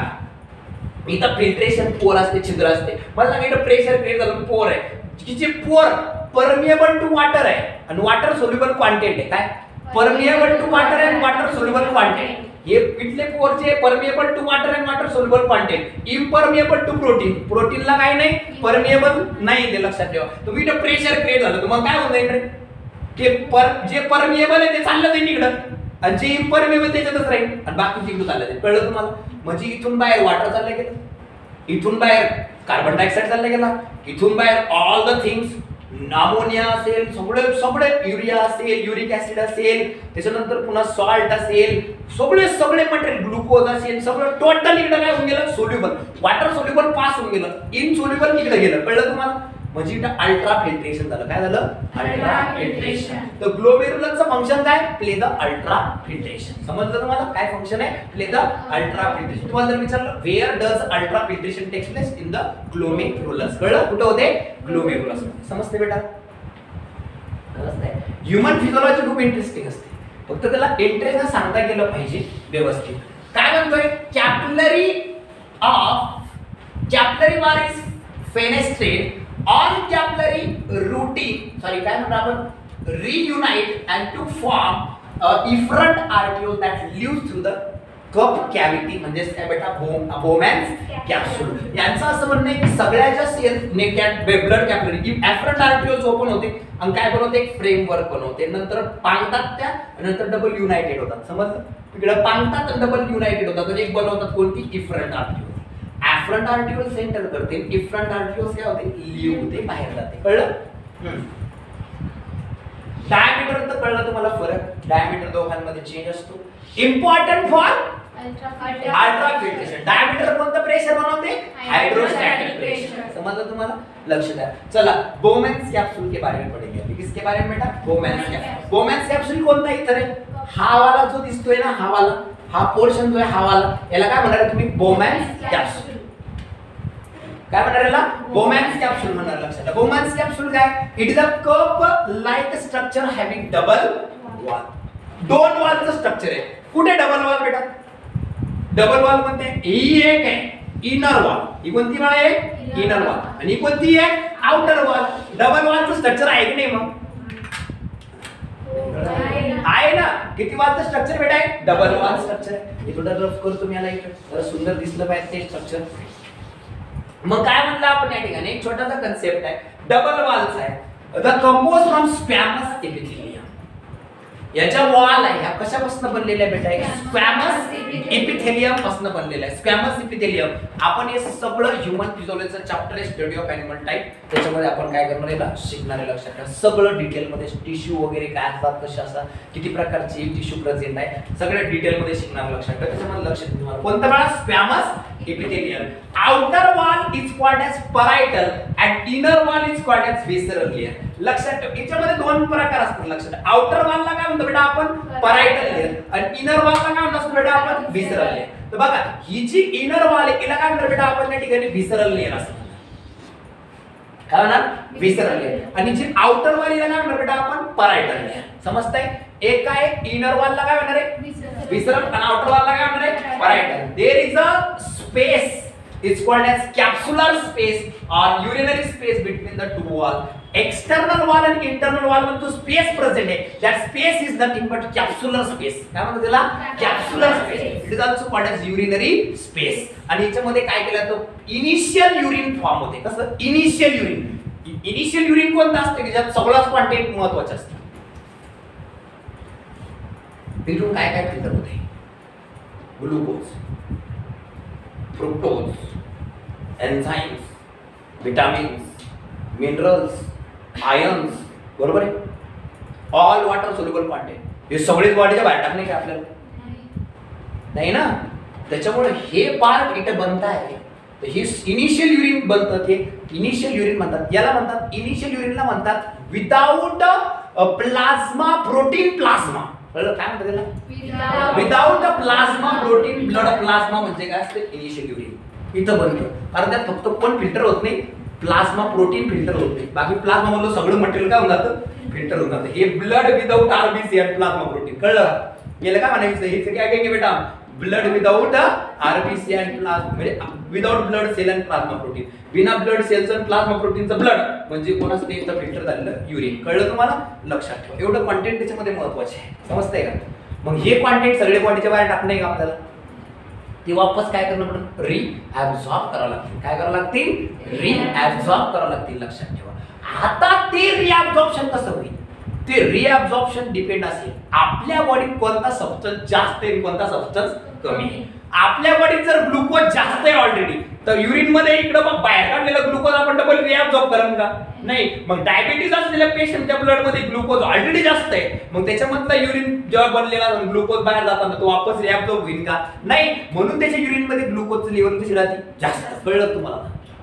Speaker 1: इथं फिल्ट्रेशन पोर असते छिद्र असते. मला सांगा इथं प्रेशर क्रिएट झालं पोर आहे जी पोर परमिएबल टू वॉटर आहे आणि वॉटर सोल्युबल क्वांटिटी आहे. काय permeable to water and water soluble quantity हे इथले पोरचे permeable to water and water soluble quantity impermeable to protein प्रोटीनला काय नाही परमिएबल नाही ते लक्षात ठेवा. तुम्ही इथं प्रेशर क्रिएट झालं तुम्हाला काय होतं इकडे ते पर जे परमिएबल आहे ते चाललं ते निघडं आणि जे इम्परमिएबल त्याच्यातच राहील आणि बाकीचे इकडे चाललं ते कळलं तुम्हाला. म्हणजे इथून बाहेर वॉटर चाललं गेलं इथून बाहेर कार्बन डायऑक्साईड चाललं गेला इथून बाहेर ऑल द थिंग्स अमोनिया असेल सगळे सगळे युरिया असेल युरिक ऍसिड असेल त्याच्यानंतर पुन्हा सॉल्ट असेल सगळे सगळे मटेरियल ग्लुकोज असेल सगळं टोटल इकडे काय होऊन गेलं सोल्युबल वॉटर सोल्युबल पास होऊन गेलं इन सोल्युबल इकडे गेलं कळलं तुम्हाला. म्हणजे इथं अल्ट्रा फिल्ट्रेशन झालं. काय झालं अल्ट्रा फिल्ट्रेशन. तर ग्लोमेरुलरचं फंक्शन काय प्ले द अल्ट्रा फिल्ट्रेशन. समजलं तुम्हाला काय फंक्शन आहे प्ले द अल्ट्रा फिल्ट्रेशन. तुम्हाला जर विचारलं where does ultra filtration takes place in the glomerulus. कळलं कुठं होते ग्लोमेरुलस. समजते बेटा ह्युमन फिजिओलॉजी खूप इंटरेस्टिंग असते फक्त त्याला इंटरेस्ट सांगता गेलं पाहिजे व्यवस्थित. काय म्हणतोय capillary of capillary wall is fenestrate all capillary routing sorry काय म्हणतो आपण reunite and to form a efferent arteriole that leads through the cup cavity म्हणजे काय बेटा बोमॅन्स कॅप्सूल. यांचं असं म्हणणं आहे की सगळ्या ज्या सेल नेकॅट blood capillary efferent arterioles open होते आणि काय बनवते एक फ्रेमवर्क बनवते नंतर पांगतात त्या नंतर डबल युनाइटेड होतात. समजलं इकडे पांगतात आणि डबल युनाइटेड होतात आणि एक बनवतात कोणती efferent arteriole. Afferent arteriole centre करते efferent arterioles काय होते लीव होते बाहेर जाते. कळलं डायमीटर तर कळलं तुम्हाला फरक डायमीटर दोघांमध्ये चेंज असतो important for ultra filtration. Diameter कोणतं प्रेशर बनवते हाइड्रोस्टैटिक प्रेशर. समझलं तुम्हाला लक्ष द्या. चला बोमॅन्स कॅप्सूल के बारे में पढ़ेंगे अभी. किसके बारे में बेटा बोमॅन्स कॅप्सूल. बोमॅन्स कॅप्सूल कोणता इथं रे हा वाला जो दिसतोय ना हा वाला हा पोर्शन जो आहे हा वाला याला काय म्हणणार तुम्ही बोमॅन्स कॅप्सूल. काय म्हणणार याला बोमॅन्स कॅप्सूल म्हणणार. लक्षात ठेवा बोमॅन्स कॅप्सूल काय it is a cup like structure having double wall. दोन वॉलचं स्ट्रक्चर आहे. कुठे डबल वॉल बेटा डबल वॉल म्हणते ही एक आहे इनर वॉल ही कोणती वॉल आहे इनर वॉल आणि ही कोणती आहे आउटर वॉल. डबल वॉलचं स्ट्रक्चर आहे की नाही मग आहे ना, किती वॉलचं स्ट्रक्चर बेटा आहे? डबल वॉल स्ट्रक्चर आहे. हे थोडं रफ करतो मी याला इकडे, जरा सुंदर दिसलं पाहिजे ते स्ट्रक्चर. मग काय म्हणलं आपण या ठिकाणी, एक छोटासा कन्सेप्ट आहे, डबल वॉल्स आहे. The compose from squamous epithelium. याच्या वॉल आहे ह्या कशापासून बनलेल्या बेटा आहे? स्क्वॅमस एपिथेलियम पासून बनलेला आहे. Squamous epithelium. आपण हे सगळं ह्यूमन फिजिओलॉजीचं चॅप्टर आहे, स्टडी ऑफ एनिमल टाइप. त्याच्यामध्ये आपण काय करणार आहे, शिकणार आहे. लक्षात ठेवा सगळं डिटेल मध्ये, टिश्यू वगैरे काय असतात, कसे असतात, किती प्रकारचे टिश्यू प्रेझेंट आहे, सगळं डिटेल मध्ये शिकणार. लक्षात ठेवा. त्याच्यामध्ये लक्ष द्या तुम्हाला कोणतं बघा, squamous epithelium. Outer wall is called as parietal and inner wall is called as visceral layer. लक्षात ठेवा याच्यामध्ये दोन प्रकार असतात. लक्षात आउटर वॉलला काय म्हणतो बेटा आपण? Parietal layer. आणि इनर वॉलला काय म्हणतो बेटा आपण? विसरल लेयर. तर बघा ही जी इनर वॉल आहे तिला काय म्हणतो बेटा आपण या ठिकाणी? विसरल लेयर असं काय म्हणणार? विसरल लेयर. आणि जी आउटर वॉल हिला काय म्हणतो बेटा आपण? Parietal layer. समजतंय? एक काय इनर वॉलला काय म्हणणार आहे? विसरल. आणि आउटर वॉलला काय म्हणणार आहे? Parietal. There is a space is called as capsular space or urinary space between the two wall. External wall and internal wall मध्ये जो space present आहे, that space is nothing but capsular space. काय म्हणतात त्याला? Capsular space. It is also called as urinary space. आणि याच्यामध्ये काय केलं तर इनिशियल युरिन फॉर्म होते. कसं? Initial urine. इनिशियल युरिन कोणतं असतं की ज्यात सगळंच कॉन्टेंट महत्त्वाचं असतं. तिथून काय काय फिल्टर होते? Glucose, fructose, enzymes, vitamins, minerals, ions, बरोबर आहे. ऑल वॉटर सोल्युबल कॉन्टेंट हे सगळेच बॉडीच्या बाहेर टाकणे का आपल्याला? नाही ना. त्याच्यामुळे हे पार्ट इथे बनत आहे. तर हे इनिशियल युरिन बनतं. ते इनिशियल युरिन म्हणतात. याला म्हणतात इनिशियल युरिनला म्हणतात विदाउट प्लाझ्मा प्रोटीन प्लाझ्मा. कळलं काय म्हणतात त्याला? Without plasma protein blood. Plasma म्हणजे काय असतं? इनिशियल युरिन इथं बनतं. कारण त्यात फक्त कोण फिल्टर होत नाही? प्लाझ्मा प्रोटीन फिल्टर होत नाही. बाकी प्लाझ्मा मधलं सगळं मटेरियल काय होऊन जातं? फिल्टर होऊन जातं. हे ब्लड विदाउट आरबीसी आणि प्लाझ्मा प्रोटीन. कळलं? याला काय म्हणायचं? हे काय काय बेटा? ब्लड विदाउट आरबीसी आणि प्लाझ्मा म्हणजे विदाउट ब्लड सेल आणि प्लाझ्मा प्रोटीन. बिना ब्लड सेलचं आणि प्लाझ्मा प्रोटीनचं ब्लड म्हणजे कोणाचं ते फिल्टर झालेलं युरिन. कळलं तुम्हाला? लक्षात ठेवा. एवढं कॉन्टेंट त्याच्यामध्ये महत्त्वाचे आहे. समजतंय का? मग हे कॉन्टेंट सगळे बॉडीच्या बाहेर टाकणे का आपल्याला? ते वापस काय करणं पडेल? री ऍब्झॉर्ब करावं लागतील. काय करावं लागतील? री ऍब्झॉर्ब करावं लागतील. लक्षात ठेवा. आता ते री ऍब्झॉर्प्शन कसं होईल? ते री ऍब्झॉर्प्शन डिपेंड असेल आपल्या बॉडीत कोणता सबस्टन्स जास्त आहे कोणता सबस्टन्स कमी आहे. आपल्या बॉडीत जर ग्लुकोज जास्त आहे ऑलरेडी तर युरिन मध्ये इकडे मग बाहेर काढलेला ग्लुकोज आपण डबल रिअब्सॉर्ब करेल का? नाही. मग डायबिटीज असलेल्या पेशंटच्या ब्लड मध्ये ग्लुकोज ऑलरेडी जास्त आहे. मग त्याच्यामधला युरिन जेव्हा बनलेला ग्लुकोज बाहेर जाताना तो वापस रिअब्सॉर्ब होईल का? नाही. म्हणून त्याच्या युरिन मध्ये ग्लुकोजचं लेवल कशी राहते? जास्त. कळलं तुम्हाला?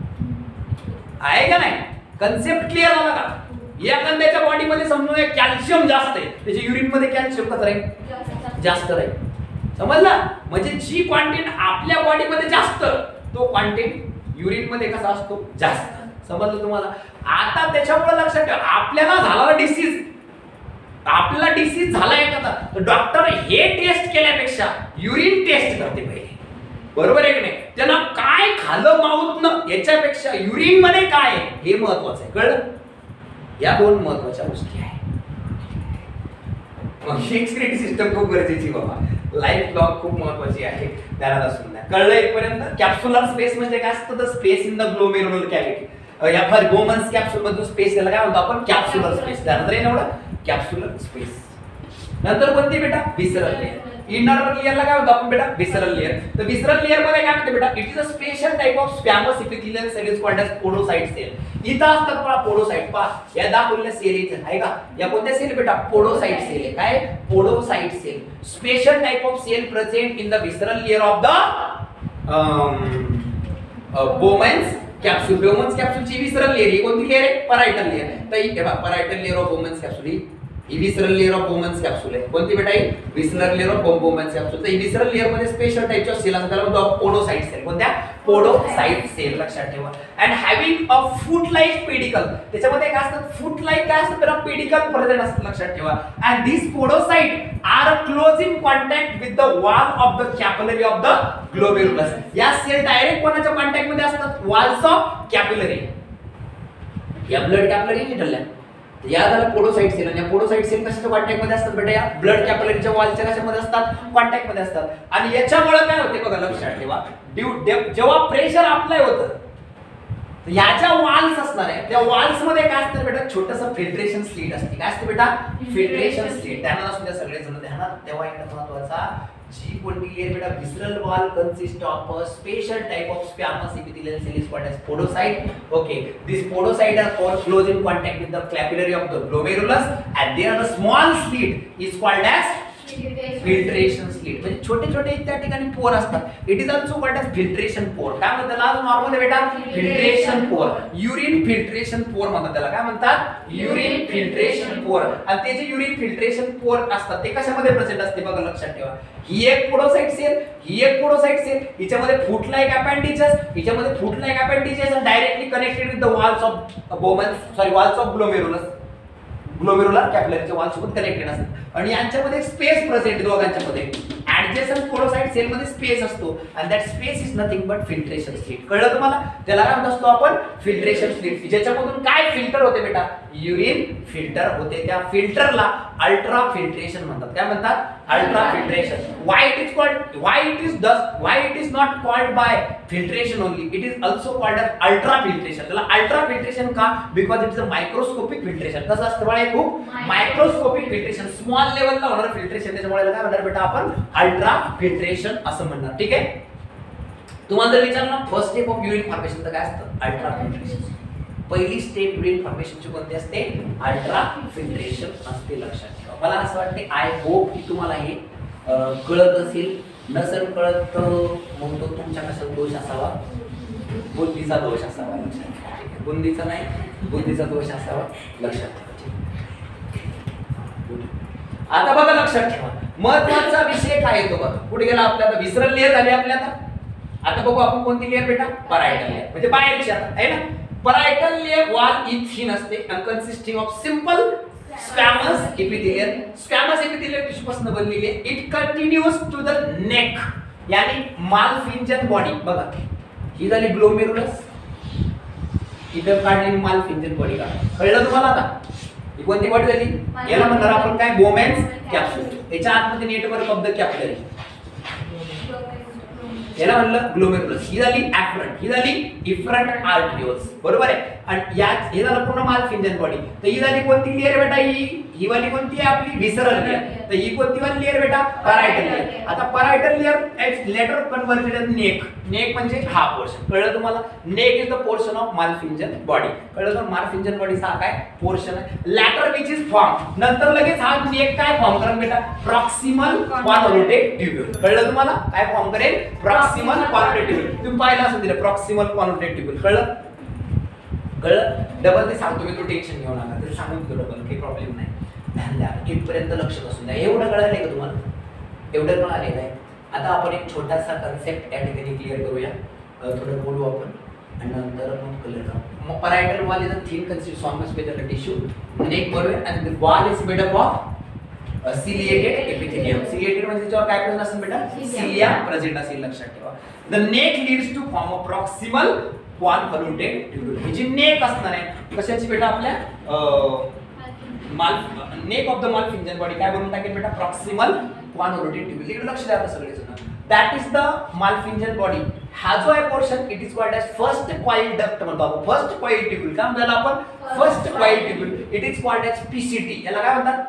Speaker 1: आहे का नाही? कन्सेप्ट क्लिअर झाला का? एखाद्याच्या बॉडीमध्ये समजून कॅल्शियम जास्त आहे त्याच्या युरिन मध्ये कॅल्शियम कसं राहील? जास्त राहील. समजला? म्हणजे जी क्वांटिटी आपल्या बॉडीमध्ये जास्त तो क्वांटिटी युरिन मध्ये कसा असतो? जास्त. समजलं तुम्हाला? आता त्याच्यामुळे लक्षात ठेवा आपल्याला झालेला डिसीज आपल्याला डिसीज झाला एखादा तर डॉक्टर हे टेस्ट केल्यापेक्षा युरिन टेस्ट करते पहिले. बरोबर आहे की नाही? त्यांना काय खाल्लं माऊत न याच्यापेक्षा युरिन मध्ये काय आहे हे महत्वाचं आहे. कळलं? या दोन महत्वाच्या गोष्टी आहेत. एक्सक्रीटरी सिस्टम खूप गरजेची बाबा. लाईफ ब्लॉक खूप महत्वाची आहे. ध्यानात असून द्या. कळलं इथपर्यंत? कॅप्सुलर स्पेस म्हणजे काय असतं? The space in the glomerular cavity. या फॉर बोमन्स कॅप्सूल मध्ये स्पेस त्याला काय म्हणतो आपण? Capsular space. त्यानंतर आहे ना एवढं कॅप्सुलर स्पेस. नंतर कोणती बेटा? विसरल लेयर. इनर लेयरला काय म्हणतो आपण बेटा? विसरल लेयर. तर विसरल लेयर मध्ये काय म्हणते बेटा? It is a special type of squamous epithelial cell is called as podocyte cell. इथं असतात पहा पोडोसाइट. पहा या दाखवलेल्या सेल इथे आहे का? या कोणत्या सेल बेटा? पोडोसाइट सेल आहे. काय? Podocyte cell. Special type of cell present in the visceral layer of the Bowman's capsule. Bowman's कॅप्सूलची विसरल लेयर ही कोणती लेयर आहे? Parietal layer. तर हे बघा parietal layer of Bowman's capsule ही ही visceral layer of Bowman's capsule आहे. कोणती बेटा? ही visceral layer of Bowman's capsule. तर ही विसरल लेयर मध्ये स्पेशल टाइपच्या सेल असतात त्याला म्हणतो पोडोसाइट सेल. कोणत्या? Podocyte cell. लक्षात ठेवा. And having a foot like pedicel. त्याच्यामध्ये काय असतं? फूट लाइक काय असतं? त्याला पेडिकल प्रेझेंट असतं. लक्षात ठेवा. And this podocyte are close in contact with the wall of the capillary of the glomerulus. या सेल डायरेक्ट कोणाच्या कॉन्टॅक्ट मध्ये असतात? Walls of capillary. या ब्लड कॅपिलरी ठरल्या या झालं पोडोसाइट सेल. आणि पोडोसाइट सेल कशाच्या कॉन्टॅक्ट मध्ये असतात बेटा? या ब्लड कॅपिलरीच्या वॉलच्या कशामध्ये असतात? कॉन्टॅक्ट मध्ये असतात. आणि याच्यामुळे काय होते बघा, लक्षात ठेवा, जेव्हा प्रेशर अप्लाय होतं याच्या वॉल्स असणार आहे, त्या वॉल्स मध्ये काय असतं बेटा? छोटंसं फिल्ट्रेशन स्लीट असते. काय असते बेटा? Filtration slit. त्यांना असू द्या सगळे जण ध्यानात. तेव्हा एक महत्वाचा, जी कोणती लेयर बेटा visceral wall consist of a special type of squamous epithelial cell is called as podocyte. Okay, this podocyte are called close in contact with the capillary of the glomerulus, and there the small slit is called as filtration slit. म्हणजे छोटे छोटे त्या ठिकाणी pore असतात. It is also called as filtration pore. काय म्हणतात त्याला normal बेटा? Filtration pore. Urine filtration pore म्हणतात त्याला. काय म्हणतात? Urine filtration pore. आणि ते जे युरिन फिल्ट्रेशन पोर असतात ते कशामध्ये प्रेझेंट असते बघा, लक्षात ठेवा. ही एक पोडोसाइट सेल, ही एक पोडोसाइट सेल, हिच्यामध्ये फूट लाइक अपेंडिजेस, हिच्यामध्ये फूट लाइक अपेंडिजेस आणि directly connected with the walls of Bowman sorry walls of glomerulus. Glomerular कॅपिलरीच्या वॉल सोबत कनेक्टेड असतात. आणि यांच्यामध्ये स्पेस प्रेझेंट दोघांच्या मध्ये. ऍडजसंट पोडोसाइट सेल मध्ये स्पेस असतो आणि that space is nothing but filtration slit. कळलं तुम्हाला? त्याला काय म्हणत असतो आपण? Filtration slit. ज्याच्यामधून काय फिल्टर होते बेटा? युरिन फिल्टर होते. त्या फिल्टरला अल्ट्रा फिल्ट्रेशन म्हणतात. काय म्हणतात? Ultra filtration. Why it is called, why it is does why it is not called by filtration only, it is also called as ultra filtration. त्याला अल्ट्रा फिल्ट्रेशन का? Because it is a microscopic filtration. कसं असतं बाळा? खूप microscopic filtration, small लेवलला होणारं filtration. त्याच्यामुळे काय म्हणणार बेटा आपण? अल्ट्रा फिल्ट्रेशन असं म्हणणार. ठीक आहे. तुम्हाला जर विचारलं first step of urine formation तर काय असतं? Ultra filtration. पहिली स्टेप युरिन फॉर्मेशनची कोणती असते? अल्ट्रा फिल्ट्रेशन असते. लक्षात ठेवा. मला असं वाटते, आय होप की तुम्हाला हे कळत असेल. नसेल कळत तर मग तो तुमच्या कशाचा दोष असावा? बुद्धीचा दोष असावा. लक्षात ठेवा. बुद्धीचा नाही, बुद्धीचा दोष असावा. लक्षात ठेवा. आता बघा, लक्षात ठेवा, महत्वाचा विषय काय येतो बघा. कुठे गेला आपल्याला? विसरल लेयर झाली आपल्याला. आता बघू आपण कोणती लेयर बेटा? Parietal layer. म्हणजे बाहेरची आहे ना. Parietal layer wall is thin असते and consisting of simple squamous epithelial. squamous epithelial tissue पासून बनलेली आहे. It continues to the neck, यानी मालफिंजन बॉडी. बघा, ही झाली ग्लोमेरुलस, इथं काढलेली मालफिंजन बॉडी. का कळलं तुम्हाला? आता ही कोणती बॉडी झाली? याला म्हणणार आपण काय? Bowman's capsule. याच्या आतमध्ये नेटवर्क ऑफ द कॅपिलरी, याला म्हणलं ग्लोमेरुलस. ही झाली ऍफरंट, ही झाली इफरंट आर्टरिओल्स. बरोबर आहे. आणि या हे झालं पूर्ण मालफिंजन बॉडी. तर ही झाली कोणती लेयर बेटा? ही ही वाली कोणती आहे आपली? विसरल लेयर. तर ही कोणती वाली लेयर बेटा? Parietal layer. आता parietal layer is later converted in neck. Neck म्हणजे हा पोर्शन. कळलं तुम्हाला? Neck is the portion of Malpighian body. कळलं तर? मालफिंजन बॉडीचा हा काय पोर्शन आहे. Later which is form. नंतर लगेच हा नेक काय फॉर्म करेल बेटा? Proximal convoluted tubule. कळलं तुम्हाला? काय फॉर्म करेल? Proximal convoluted tubule. तुम्ही पाहिलं असेल दिलं प्रॉक्सिमल कॉन्व्होल्युटेड ट्यूब्यूल. कळलं? कळलं? डबल ते सांगतो मी, तो टेन्शन घेऊ नका. तरी सांगून देतो डबल, काही प्रॉब्लेम नाही. ध्यान द्या, इथपर्यंत लक्ष बसून द्या. एवढं कळालं का तुम्हाला? एवढं कळालेलं आहे. आता आपण एक छोटासा कन्सेप्ट या ठिकाणी क्लिअर करूया. थोडं बोलू आपण आणि नंतर मग क्लिअर करू. मग parietal wall is a thin consist of special tissue, neck बरोबर, and the wall is made up of ciliated epithelium. ciliated म्हणजे त्याच्यावर काय प्रेझेंट असेल बेटा? सिलिया प्रेझेंट असेल. लक्षात ठेवा. The neck leads to form a proximal convoluted tubule. ही जी नेक असणार आहे कशाची बेटा? आपल्या माल neck of the Malpighian body काय बनवून टाकेल बेटा? Proximal convoluted tubule. इकडे लक्ष द्या सगळे जण. That is the Malpighian body. हा जो आहे portion it is called as first coil duct म्हणतो आपण. First coil tubule. काय म्हणतो आपण? First coil tubule. It is called as PCT. याला काय म्हणतात?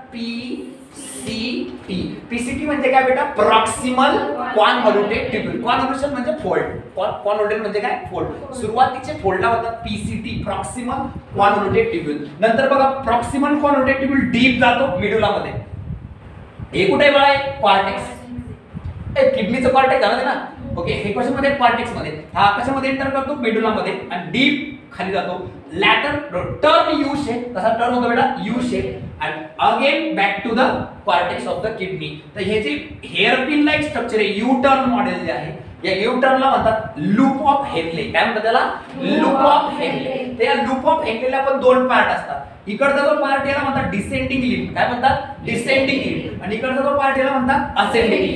Speaker 1: पीसीटी. पीसीटी म्हणजे काय बेटा? Proximal convoluted tubule. कॉन्व्होल्युशन म्हणजे फोल्ड, कॉन्व्होल्युटेड म्हणजे काय? फोल्ड. सुरुवातीचे फोल्डला होतात पीसीटी, प्रॉक्सिमल कॉन्व्होल्युटेड ट्यूब्यूल. नंतर बघा प्रॉक्सिमल कॉन्व्होल्युटेड ट्यूब्यूल डीप जातो मिडुला मध्ये. हे कुठे बघा? आहे कॉर्टेक्स. ए किडनीचं कॉर्टेक्स झालं ना. ओके, हे कशामध्ये? कॉर्टेक्स मध्ये. हा कशामध्ये एंटर करतो? मेडुला मध्ये. आणि डीप खाली जातो. Later turn U shape. कसा टर्न होतो बेटा? U shape. आणि again back to the cortex of the kidney. तर हे जे हेअरपिन लाईक स्ट्रक्चर आहे, यू टर्न मॉडेल जे आहे, या यू टर्नला म्हणतात लूप ऑफ हेनले. काय म्हणतात त्याला? Loop of Henle. त्या लूप ऑफ हेनलेला पण दोन पार्ट असतात. इकडचा जो पार्ट याला म्हणतात डिसेंडिंग लिंब. काय म्हणतात? डिसेंडिंग लिंब. आणि इकडचा जो पार्ट याला म्हणतात असेंडिंग लिंब.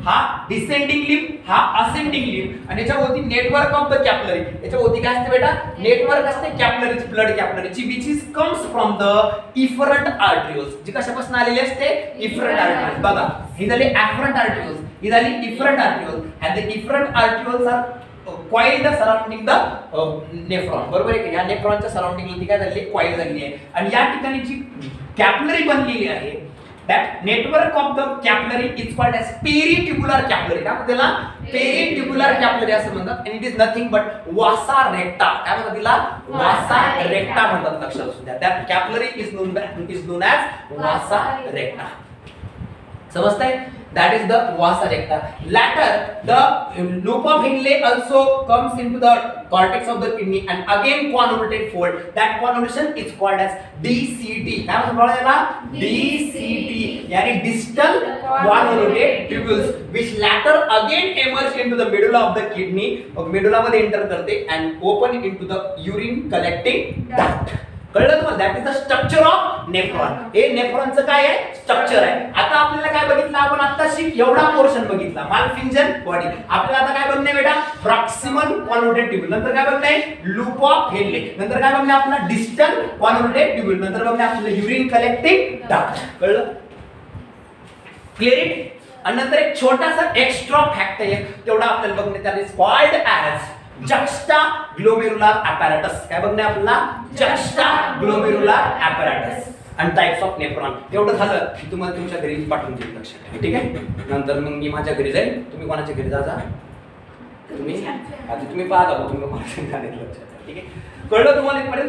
Speaker 1: हा डिसेंडिंग लिम्ब, हा असेंडिंग लिम्ब आणि याच्यावरती नेटवर्क ऑफ द कॅपिलरी, याच्यावरती काय असते बेटा नेटवर्क असते कॅपिलरीची, ब्लड कॅपिलरीची which is comes from the efferent arterioles, जी कशापासून आलेली असते इफरंट आर्टरियोल्स. बघा ही झाली ॲफरंट आर्टरियोल्स, ही झाली efferent arterioles and the efferent arterioles are coiled surrounding the nephron. बरोबर आहे की या नेफ्रॉनच्या सराउंडिंगला ती काय झाली कॉइल झालेली आहे आणि या ठिकाणी जी कॅपिलरी बनलेली आहे that network of the capillary is called as peritubular capillary. काय म्हणतात त्याला peritubular capillary असं म्हणतात and it is nothing but vasa recta. काय म्हणतात तिला vasa recta म्हणतात, लक्षात असू द्या. that capillary is known is known as vasa recta. समजताय? That is the vasa recta. Later the loop of Henle also comes into the cortex of the kidney and again convoluted fold. That convolution is called as D C T. काय म्हणतात याला D C T, यानी distal convoluted tubules which later again emerge into the medulla of the kidney. medulla मध्ये enter करते and open into the urine collecting duct. कळलं तुम्हाला? That is the structure of nephron. हे नेफ्रॉनचं काय आहे structure आहे. आता आपल्याला काय बघितलं आपण आत्ताशी एवढा पोर्शन बघितला मालफिंजन बॉडी. आपल्याला आता काय बघणे बेटा प्रॉक्सिमल कॉन्व्होल्युटेड ट्यूब्यूल, नंतर काय बघणे लूप ऑफ हेनले, नंतर काय बघणे आपला डिस्टल कॉन्व्होल्युटेड ट्यूब्यूल, नंतर बघणे आपलं युरिन कलेक्टिंग डक्ट. कळलं क्लिअर इट? आणि नंतर एक छोटासा एक्स्ट्रा फॅक्ट आहे तेवढा आपल्याला बघणे, त्यात is called as juxta glomerular apparatus. काय बघणे आपल्याला जक्स्टा ग्लोमेरुलर apparatus आणि टाइप्स ऑफ नेफ्रॉन. एवढं झालं की तुम्हाला तुमच्या घरी पाठवून देईल, लक्षात ठेवा. ठीक आहे, नंतर मग मी माझ्या घरी जाईल, तुम्ही कोणाच्या घरी जा जा तुम्ही आता तुम्ही पाहा का तुम्ही कोणाच्या घरी लक्षात ठेवा. ठीक आहे, कळलं तुम्हाला इथपर्यंत?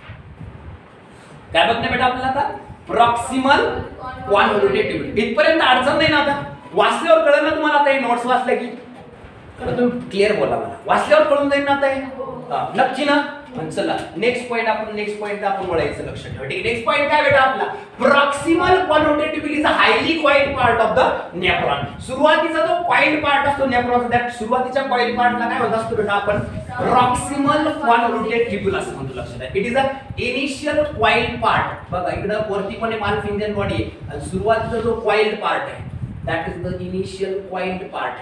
Speaker 1: काय बघणे बेटा आपल्याला आता प्रॉक्सिमल कॉन्व्होल्युटेड ट्यूब्यूल. इथपर्यंत अडचण नाही ना? आता वाचल्यावर कळलं ना तुम्हाला? आता हे नोट्स वाचले की तुम्ही क्लिअर बोला, मला वाचल्यावर कळून जाईल ना आता हे? नक्की ना? चला नेक्स्ट पॉइंट आपण नेक्स्ट पॉइंट आपण वळायचं, लक्षात ठेवा. ठीक आहे, नेक्स्ट पॉइंट काय बेटा आपला proximal convoluted tubule is a highly coiled part of the nephron. सुरुवातीचा जो कॉइल्ड पार्ट असतो नेफ्रॉनचा, त्या सुरुवातीच्या कॉइल्ड पार्टला काय म्हणत असतो बेटा आपण प्रॉक्सिमल कॉन्व्होल्युटेड ट्यूब्यूल असं म्हणतो, लक्षात ठेवा. It is a initial coiled part. बघा इकडं वरती पण मालफिंजन बॉडी आहे आणि सुरुवातीचा जो कॉइल्ड पार्ट आहे that is the initial coiled part.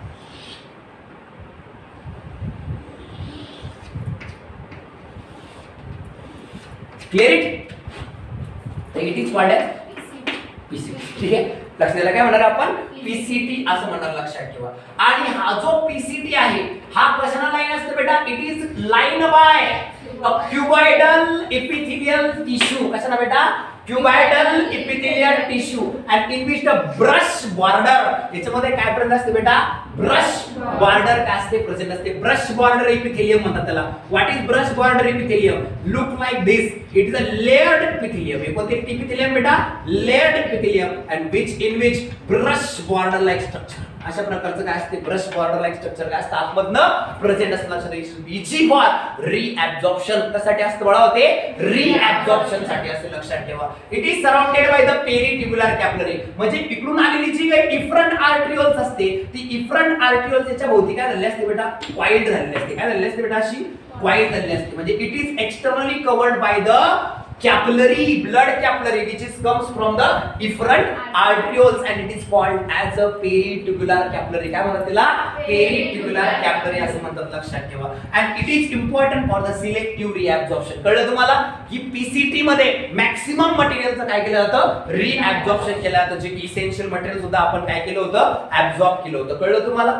Speaker 1: Clear it? It is called as PCT. ठीक आहे, लक्षात द्यायला काय म्हणणार आपण पीसीटी असं म्हणणार, लक्षात ठेवा. आणि हा जो पीसीटी आहे हा कशाला लाईन असते बेटा? It is line by a cuboidal epithelial tissue. कशाला बेटा? Cuboidal epithelial tissue and in which the brush border, याच्यामध्ये काय प्रेझेंट असते बेटा ब्रश बॉर्डर काय असते प्रेझेंट असते. ब्रश बॉर्डर एपिथेलियम म्हणतात त्याला. What is brush border epithelium? Look like this. It is a layered epithelium. हे कोणते एपिथेलियम बेटा? Layered epithelium and which in which brush border like structure. अशा प्रकारचं काय असते ब्रश बॉर्डर लाइक स्ट्रक्चर काय असतं आतमधनं प्रेझेंट असतं, लक्षात ठेवा. Easy for reabsorption. कशासाठी असतं बळा होते? रिॲब्झॉर्प्शन साठी असते, लक्षात ठेवा. It is surrounded by the peritubular capillary. म्हणजे इकडून आलेली जी काही इफरंट आर्टरियोल्स असते ती इफरंट आर्टरियोल्स याच्या भोवती काय झालेली असते बेटा कॉइल्ड झालेली असते. काय झालेली असते बेटा अशी कॉइल्ड झालेली असते. म्हणजे it is externally covered by the capillary blood capillary which is comes from the efferent arterioles and it is called as a peritubular capillary. काय म्हणतात त्याला? peritubular capillary असं म्हणतात, लक्षात ठेवा. and it is important for the selective reabsorption. कळलं तुम्हाला की पीसीटी मध्ये मॅक्सिमम मटेरियलचं काय केलं जातं रिॲब्झॉर्प्शन केलं जातं, जे की इसेन्शियल मटेरियल सुद्धा आपण काय केलं होतं ऍब्झॉर्ब केलं होतं. कळलं तुम्हाला?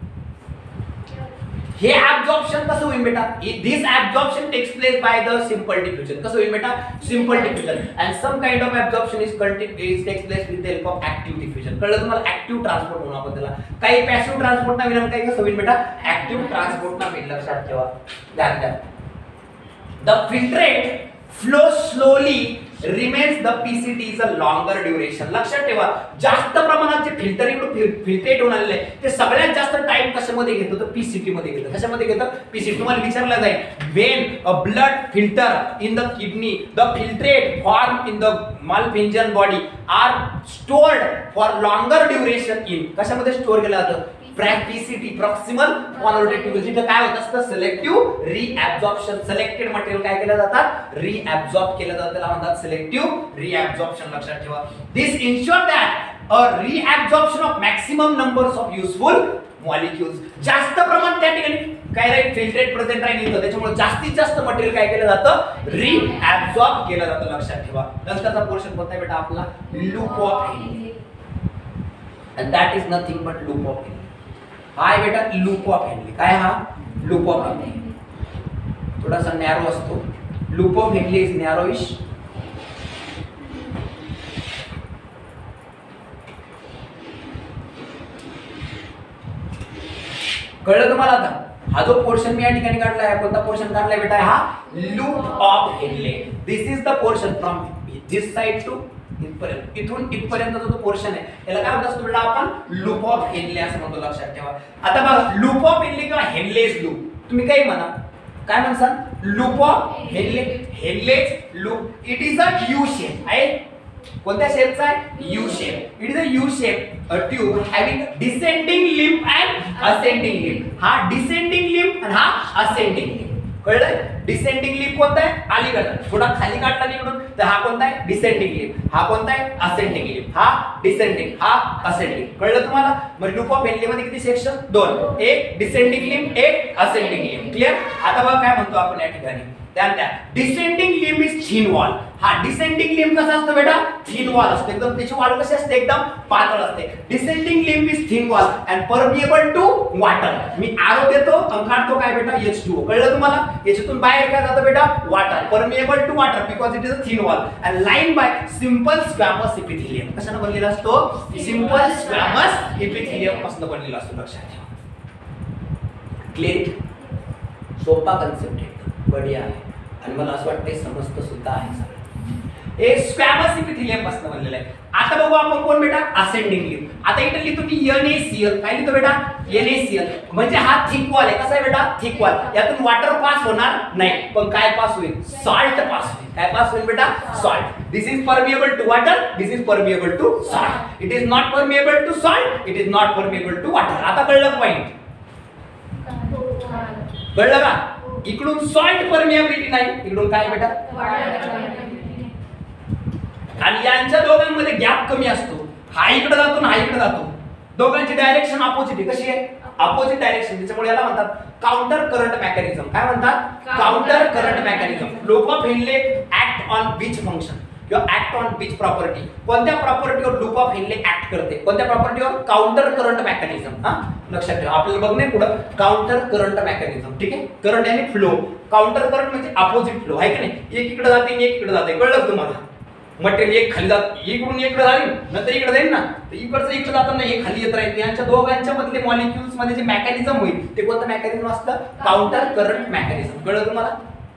Speaker 1: हे ऍब्झॉर्प्शन कसं होईल बेटा? This absorption takes place by the simple diffusion. कसं होईल बेटा? Simple diffusion and some kind of absorption is is takes place with the help of active diffusion. कळलं तुम्हाला? ऍक्टिव्ह ट्रान्सपोर्ट म्हणून आपण त्याला. काही पॅसिव्ह ट्रान्सपोर्ट ना विना काही कसं होईल बेटा ऍक्टिव्ह ट्रान्सपोर्ट ना होईल, लक्षात ठेवा. ध्यान द्या. The filtrate flow slowly remains the P C T is a longer duration. लक्षात ठेवा जास्त प्रमाणात जे फिल्टर इकडे फिल्ट्रेट होऊन आलेले ते सगळ्यात जास्त टाइम कशामध्ये घेतो? तर पीसीटी मध्ये घेतो. कशामध्ये घेतो? पीसीटी. तुम्हाला विचारलं जाईल when a blood filter in the kidney the filtrate formed in the malpighian body are stored for longer duration in कशामध्ये स्टोअर केलं जातं? PCT proximal convoluted tubule. जिथे काय होत असतं सिलेक्टिव्ह रिॲब्झॉर्प्शन. सिलेक्टेड मटेरियल काय केलं जातात रिॲब्झॉर्ब केलं जातं, त्याला म्हणतात सिलेक्टिव्ह रिॲब्झॉर्प्शन, लक्षात ठेवा. This ensure that a reabsorption of maximum numbers of useful molecules. जास्त प्रमाण त्या ठिकाणी काय राहील फिल्ट्रेट प्रेझेंट राहील इथं, त्याच्यामुळे जास्तीत जास्त मटेरियल काय केलं जातं रिअब्सॉर्ब केलं जातं. लक्षात ठेवा. नंतरचा पोर्शन कोणता आहे बेटा आपला loop of Henry, and that is nothing but loop of Henry. हा आहे बेटा लूप ऑफ हेनरी. काय हा लूप ऑफ हेनरी थोडासा नॅरो असतो. Loop of Henry is narrowish. कळलं तुम्हाला आता? हा जो पोर्शन मी या ठिकाणी काढलाय कोणता पोर्शन काढलाय बेटा हा loop of Henry. This is the portion from this side to इथपर्यंत, इथून इथपर्यंतचा जो पोर्शन आहे त्याला काय म्हणतात बेटा आपण लूप ऑफ हेनरी असं म्हणतो. लक्षात ठेवा. आता बघा लूप ऑफ हेनरी किंवा हेनलेस लूप तुम्ही काही म्हणा, काय म्हणतात loop of Henry Henle's loop. It is a U shape आहे. कोणत्या शेपचा आहे U shape. It is a U shape a tube having descending limb and ascending limb. हा डिसेंडिंग लिम्ब आणि हा असेंडिंग लिम्ब. कळलं? डिसेंडिंग लिम्ब कोणता आहे अलीकडे थोडा खाली काढला निकडून तर हा कोणता आहे डिसेंडिंग लिम्ब. हा कोणता आहे असेंडिंग लिम्ब. हा डिसेंडिंग हा असेंडिंग. कळलं तुम्हाला? मग लूप ऑफ हेनरी मध्ये किती सेक्शन दोन, एक डिसेंडिंग लिम्ब एक असेंडिंग लिम्ब. क्लियर? आता बघा काय म्हणतो आपण या ठिकाणी ध्यान द्या. Descending limb is thin wall. हा डिसेंडिंग लिम्ब कसा असतो बेटा थिन वॉल असतो. एकदम त्याची वाढ कशी असते एकदम पातळ असते. Descending limb is thin wall and permeable to water. मी आरो देतो आणि काढतो काय बेटा एच टू ओ. कळलं तुम्हाला? याच्यातून बाहेर काय जातं बेटा water. Permeable to water because it is a thin wall and line by simple squamous epithelium. कशाने बनलेला असतो सिंपल स्क्वॅमस एपिथेलियम पासून बनलेला असतो. लक्षात ठेवा. क्लिअर? सोपा कन्सेप्ट आहे, बढिया आहे आणि मला असं वाटतं समजतं सुद्धा आहे सगळं. एक स्क्वॅमस एपिथेलियम पासून बनलेला आहे. आता बघू आपण कोण बेटा असेंडिंग लिम्ब. आता इथे लिहितो मी NaCl. काय लिहितो बेटा NaCl म्हणजे हा थिक वॉल आहे. कसा आहे बेटा थिक वॉल. यातून वॉटर पास होणार नाही पण काय पास होईल सॉल्ट पास होईल. काय पास होईल बेटा salt. This is permeable to water, this is permeable to salt. It is not permeable to salt, it is not permeable to water. आता कळलं पॉइंट? कळलं का? इकडून सॉल्ट परमिएबिलिटी नाही, इकडून काय बेटा आणि यांच्या दोघांमध्ये गॅप कमी असतो. हा इकडे जातो ना हा इकडे जातो. दोघांची डायरेक्शन अपोजिट आहे. कशी आहे अपोजिट डायरेक्शन. त्याच्यामुळे याला म्हणतात काउंटर करंट मेकॅनिझम. काय म्हणतात counter current mechanism. Loop of Henry act on which function किंवा ऍक्ट ऑन विच प्रॉपर्टी. कोणत्या प्रॉपर्टीवर लूप ऑफ हेनरी ऍक्ट करते कोणत्या प्रॉपर्टीवर काउंटर करंट मेकॅनिझम. हा लक्षात ठेवा. आपल्याला बघणे पुढे काउंटर करंट मेकॅनिझम. ठीक आहे. करंट आणि फ्लो. काउंटर करंट म्हणजे अपोजिट फ्लो आहे की नाही. एक इकडे जाते एक इकडे जाते. कळलं तुम्हाला? मटेरियल एक खाली जात इकडून इकडे जाईल नंतर इकडे जाईल ना तर इकडचं इकडे जाताना हे खाली येत राहील. यांच्या दोघांच्या मधले मॉलिक्युल्स मध्ये जे मेकॅनिझम होईल ते कोणतं मेकॅनिझम असतं काउंटर करंट मेकॅनिझम. कळलं तुम्हाला?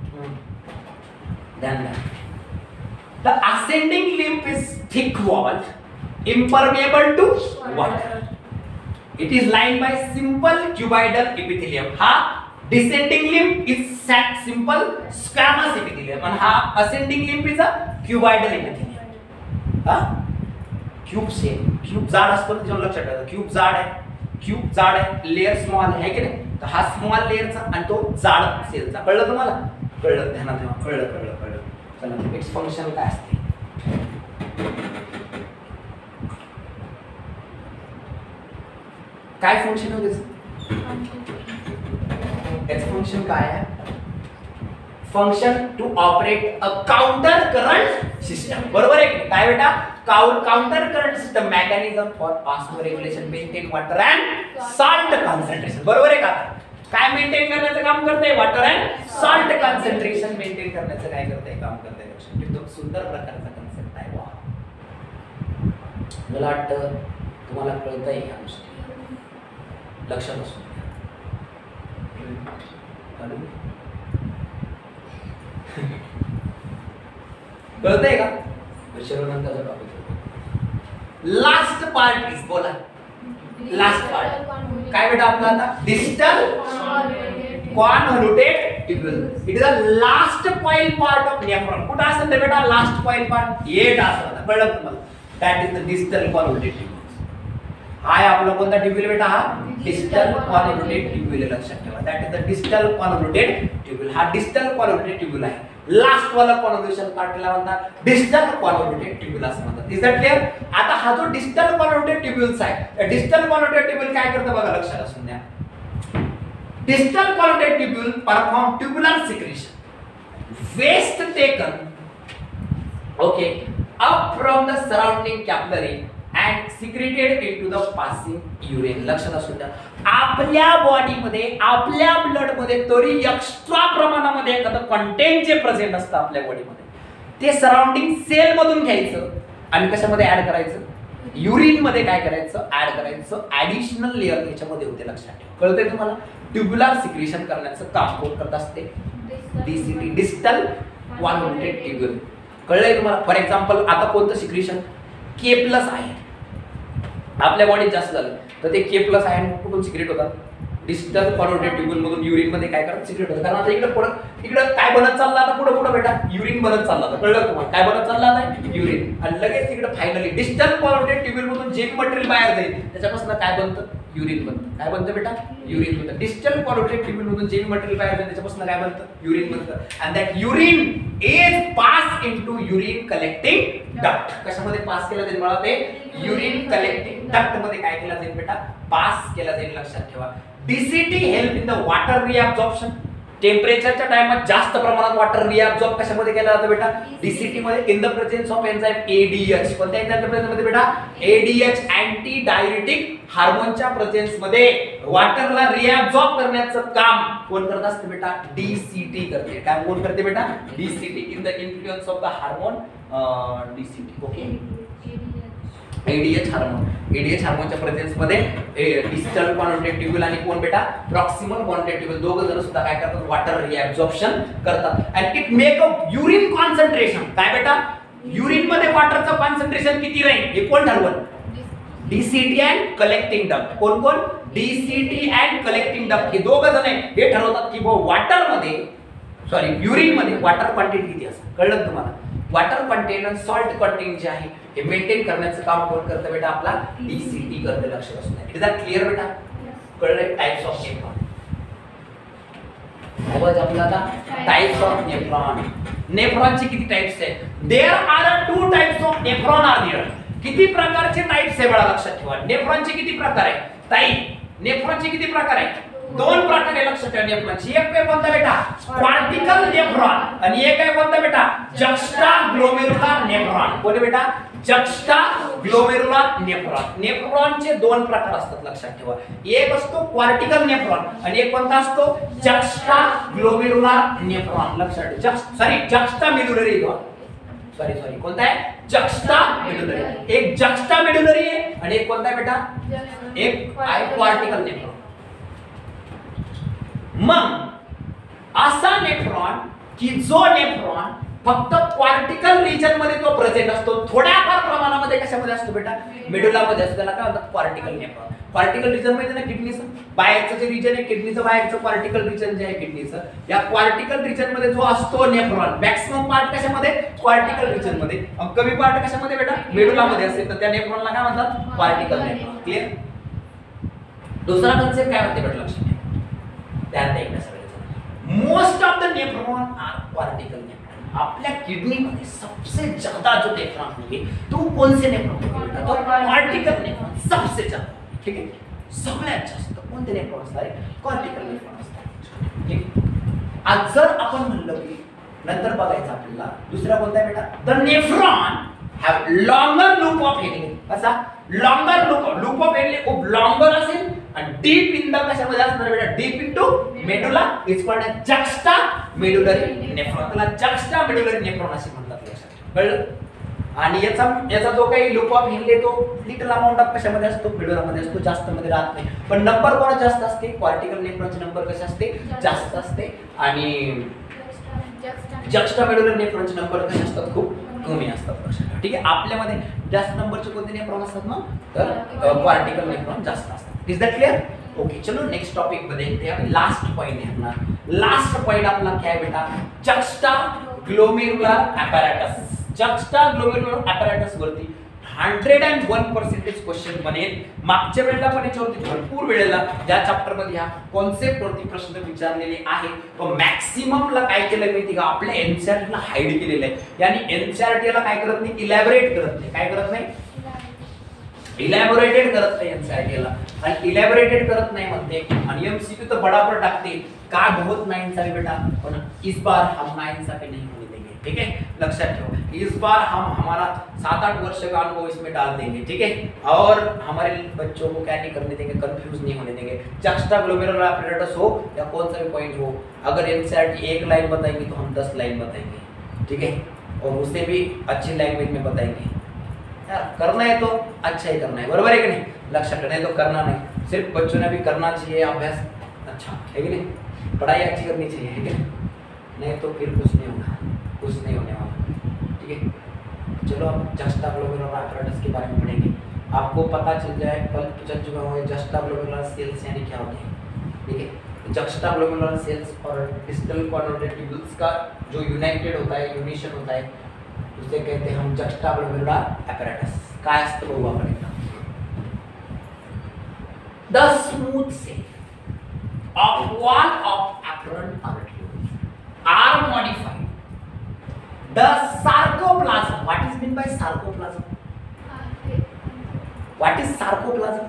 Speaker 1: ध्यान द्या. The ascending limb is thick walled, impermeable to water. It is lined by simple cuboidal epithelium. हा descending limb is simple squamous epithelium and हा ascending limb is a cuboidal epithelium. हा cube shape. Cube जाड असतो त्याच्यावर लक्षात ठेवा. Cube जाड आहे, क्यूब जाड आहे, लेयर स्मॉल आहे की नाही. तर हा स्मॉल लेयरचा आणि तो जाड सेलचा. कळलं तुम्हाला? कळलं ध्यानात ठेवा. कळलं कळलं कळलं. चला इट्स फंक्शन काय असते काय फंक्शन होते त्याचं फंक्शन काय आहे function to operate a counter current system. बरोबर आहे की काय बेटा counter current system mechanism for password regulation maintain water and salt concentration. बरोबर आहे का? काय मेंटेन करण्याचं काम करते water and salt concentration maintain करण्याचं काय करते काम करते. एकदम सुंदर प्रकारचा कन्सेप्ट आहे. वा मला वाटतं तुम्हाला कळतंय ह्या गोष्टी. लक्षात असू कळतंय का? नंतरचा टॉपिक लास्ट पार्ट इज बोला लास्ट पार्ट काय बेटा आपला आता distal convoluted tubule. It is the last coil part of nephron. कुठं असेल ते बेटा लास्ट कॉइल पार्ट येट असं कळलं तुम्हाला. That is the distal convoluted tubule. हा आहे आपला कोणता ट्यूब्युल बेटा हा डिस्टल कॉन्व्होल्यूटेड ट्यूब्युल. लक्षात ठेवा. That is the distal convoluted tubule. हा डिस्टल कॉन्व्होल्यूटेड ट्यूब्युल आहे. लास्ट वाला कॉन्व्होल्युशन पार्टला म्हणतात डिस्टल कॉन्व्होल्युटेड ट्यूब्यूल असं म्हणतात. Is that clear? आता हा जो डिस्टल कॉन्व्होल्युटेड ट्यूब्यूल्स आहे, डिस्टल कॉन्व्होल्युटेड ट्यूब्यूल काय करतं बघा, लक्षात असू द्या. Distal convoluted tubule perform tubular secretion. Waste taken, okay, up from the surrounding capillary and secreted into the passing urine. लक्षात असू द्या, आपल्या बॉडीमध्ये आपल्या ब्लड मध्ये तरी एक्स्ट्रा प्रमाणामध्ये एखादं कंटेंट जे प्रेझेंट असतं आपल्या बॉडीमध्ये ते सराउंडिंग सेल मधून घ्यायचं आणि कशामध्ये ऍड करायचं, युरिन मध्ये काय करायचं, ऍड करायचं. ऍडिशनल लेअर त्याच्यामध्ये होते. लक्षात ठेवा. कळतंय तुम्हाला? ट्यूब्युलर सिक्रेशन करण्याचं काम कोण करत असते? DCT, distal convoluted tubule. कळलंय तुम्हाला? फॉर एक्झाम्पल आता कोणतं सिक्रेशन के प्लस आहे आपल्या बॉडीत जास्त झालं तर ते के प्लस आयन कुठून सिक्रेट होतात? डिस्टल कॉन्व्होल्युटेड ट्यूब्यूल मधून युरिन मध्ये काय करतात, सिक्रेट होतात. कारण आता इकडे पुढे इकडे काय बनत चाललं, आता पुढे पुढे बेटा युरिन बनत चालला. आता कळलं तुम्हाला काय बनत चाललं आता? युरिन. आणि लगेच इकडे फायनली डिस्टल कॉन्व्होल्युटेड ट्यूब्यूल मधून जे मटेरियल बाहेर जाईल त्याच्यापासून काय बनतं? युरिन बनतं. काय बनतं बेटा? युरिन बनतं. डिस्टल कॉन्व्होल्युटेड ट्यूब्यूल मधून जे मटेरियल बाहेर जाईल त्याच्यापासून काय बनतं? युरिन बनतं. And that urine is pass into urine collecting duct. कशामध्ये पास केला जाईल मला? ते युरिन कलेक्टिंग डक्ट मध्ये काय केला जाईल बेटा? पास केला जाईल. लक्षात ठेवा. DCT help in the water reabsorption. टेम्परेचरच्या टाइमात जास्त प्रमाणात वॉटर रिअब्सॉर्ब कशामध्ये केला जातं बेटा? डीसीटी मध्ये in the presence of enzyme ADH. कोणत्या एन्झाइमच्या प्रेझेन्स मध्ये बेटा? एडीएच, अँटी डायरेटिक हार्मोनच्या प्रेझेन्स मध्ये वॉटरला रिअब्सॉर्ब करण्याचं काम कोण करत असते बेटा? डीसीटी करते. काय कोण करते बेटा? DCT. In the influence of the hormone DCT. Okay, ADH hormone. ADH हार्मोनच्या प्रेझेन्स मध्ये डिस्टल कॉन्व्होल्युटेड ट्यूब्यूल आणि कोण बेटा? प्रॉक्सिमल कॉन्व्होल्युटेड ट्यूब्यूल दोघं जण सुद्धा काय करतात? वॉटर रिअब्सॉर्प्शन करतात. And it make a urine concentration. काय बेटा? युरिन मध्ये वॉटरचं कॉन्सन्ट्रेशन किती राहील हे कोण ठरवलं? DCT and collecting duct. कोण कोण? DCT and collecting duct. हे दोघं जण हे ठरवतात की वॉटर मध्ये सॉरी युरिन मध्ये वॉटर क्वांटिटी किती असेल. कळलं तुम्हाला? वॉटर कंटेंट आणि सॉल्ट कंटेंट जे आहे हे मेंटेन करण्याचं काम कोण करतं बेटा? आपला डीसीटी करते. लक्षात असू द्या. इट इज अ क्लिअर बेटा? कळलं? Types of nephron. आवाज आपल्याला टाइप्स ऑफ नेफ्रॉन. नेफ्रॉनचे किती टाइप्स आहेत? There are two types of nephron are there. किती प्रकारचे टाइप्स आहे बघा, लक्षात ठेवा. नेफ्रॉनचे किती प्रकार आहे ताई? नेफ्रॉनचे किती प्रकार आहे? दोन प्रकार आहे. लक्षात ठेवा नेफ्रॉनचे. एक आहे कोणता बेटा? कॉर्टिकल नेफ्रॉन आणि एक आहे कोणता बेटा? Juxta glomerular nephron. कोण बेटा? Juxta glomerular nephron. नेफ्रॉनचे दोन प्रकार असतात. लक्षात ठेवा. एक असतो कॉर्टिकल नेफ्रॉन आणि एक कोणता असतो? Juxta glomerular nephron. लक्षात ठेवा. Sorry juxta medullary. Sorry sorry कोणता आहे? Juxta medullary. एक जक्स्टा मेडुलरी आहे आणि एक कोणता आहे बेटा? एक आहे कॉर्टिकल नेफ्रॉन. मग असा नेफ्रॉन की जो नेफ्रॉन फक्त कॉर्टिकल रिजन मध्ये तो प्रेझेंट असतो. थोड्याफार प्रमाणामध्ये कशामध्ये असतो बेटा? मेडुला मध्ये असतो. त्याला काय म्हणतात? Cortical nephron. कॉर्टिकल रिजन माहिती ना किडनीचं बाहेरचं जे रिजन आहे, किडनीचं बाहेरचं कॉर्टिकल रिजन जे आहे किडनीचं, या कॉर्टिकल रिजन मध्ये जो असतो नेफ्रॉन मॅक्सिमम पार्ट कशामध्ये? कॉर्टिकल रिजन मध्ये. कमी पार्ट कशामध्ये बेटा? मेडुला मध्ये असेल तर त्या नेफ्रॉनला काय म्हणतात? Cortical nephron. क्लिअर? दुसरा कन्सेप्ट काय म्हणते बेटा? लक्षात ध्यान द्या सगळे. Most of the nephron are cortical nephron. आपल्या किडनी मध्ये सबसे ज्यादा जो नेफ्रॉन होंगे तो कौन से नेफ्रॉन होंगे? तो कॉर्टिकल नेफ्रॉन सबसे ज्यादा. ठीक आहे? सगळ्यात जास्त कोणते नेफ्रॉन असतात? कॉर्टिकल नेफ्रॉन असतात. ठीक. आज जर आपण म्हणलं की नंतर बघायचं आपल्याला दुसरा कोणता आहे बेटा? The nephron have longer loop of हेलिंग. कसा? Longer loop of loop of हेलिंग खूप लॉंगर असेल आणि डीप इन द कशामध्ये असणार बेटा? Deep into medulla. Is called a juxta medullary nephron. त्याला जक्स्टा मेडुलरी नेफ्रॉन असे म्हणतात. लक्षात कळलं? आणि याचा याचा जो काही लूप ऑफ हेलिंग आहे तो लिटल अमाउंट ऑफ कशामध्ये असतो? मेडुला मध्ये असतो. जास्त मध्ये राहत नाही. पण नंबर कोण जास्त असते? कॉर्टिकल नेफ्रॉनचे नंबर कसे असते? जास्त असते. आणि जक्स्टा मेडुलरी नेफ्रॉनचे नंबर कसे असतात? खूप कमी असतात. लक्षात. ठीक आहे? आपल्यामध्ये जास्त नंबरचे कोणते नेफ्रॉन असतात मग? तर कॉर्टिकल नेफ्रॉन जास्त असतात. Is that clear? ओके, चलो नेक्स्ट टॉपिक मध्ये लास्ट पॉइंट है अपना. लास्ट पॉइंट अपना क्या है बेटा? Juxta glomerular apparatus. Juxta glomerular apparatus वरती hundred and one percentage question बनेल. मागच्या वेळेला पण याच्यावरती भरपूर वेळेला या चॅप्टर मध्ये ह्या कॉन्सेप्ट वरती प्रश्न विचारलेले आहे. पण मॅक्सिमम ला काय केलं माहिती का, आपल्या एनसीईआरटी ला हाईड केलेलं आहे. यानी एनसीईआरटी ला काय करत नाही, इलॅबोरेट करत नाही. काय करत नाही, इलॅबोरेटेड करत नाही एनसीईआरटी ला. आणि इलॅबोरेटेड करत नाही म्हणते आणि एमसीक्यू तर बडाबर टाकते. का बहुत ना इंसाफी बेटा, पण इस बार हम ना इंसाफी नहीं होने देंगे. ठीक है, लक्षात ठेलो. इस बार हम हमारा सात आठ वर्ष का अनुभव इसमें डाल देंगे. ठीक है, और हमारे बच्चों को क्या नहीं करने देंगे, कंफ्यूज नहीं होने देंगे. जक्स्टाग्लोमेरुलर apparatus हो या कौन सा भी पॉइंट हो, अगर एनसीईआरटी एक लाइन बताएंगे तो हम दस लाइन बताएंगे. ठीक है, और उसे भी अच्छी लैंग्वेज में बताएंगे. यार करना है तो अच्छा ही करना है, बराबर है कि नहीं. लक्षात रखना है तो करना नहीं, सिर्फ बच्चों ने भी करना चाहिए अभ्यास. अच्छा है कि नहीं, पढ़ाई अच्छी करनी चाहिए, है कि नहीं, तो फिर कुछ नहीं होगा, कुछ नहीं होने वाला. ठीक है, चलो अब जक्स्टाग्लोमेरुलर apparatus के बारे में पढ़ेंगे. आपको पता चल जाए, कल चल चुका हूँ जक्स्टाग्लोमेरुलर सेल्स यानी क्या होते हैं. ठीक है, जक्स्टाग्लोमेरुलर सेल्स और डिस्टल कॉर्नोइड ट्यूब्यूल्स का जो यूनाइटेड होता है, यूनिशन होता है, उसे कहते हैं हम जक्स्टाग्लोमेरुलर apparatus. काय असतं बघू आपण एकदा. The smooth shape of wall of afferent arterioles are modified. The sarcoplasm. What is meant by sarcoplasm? What is sarcoplasm?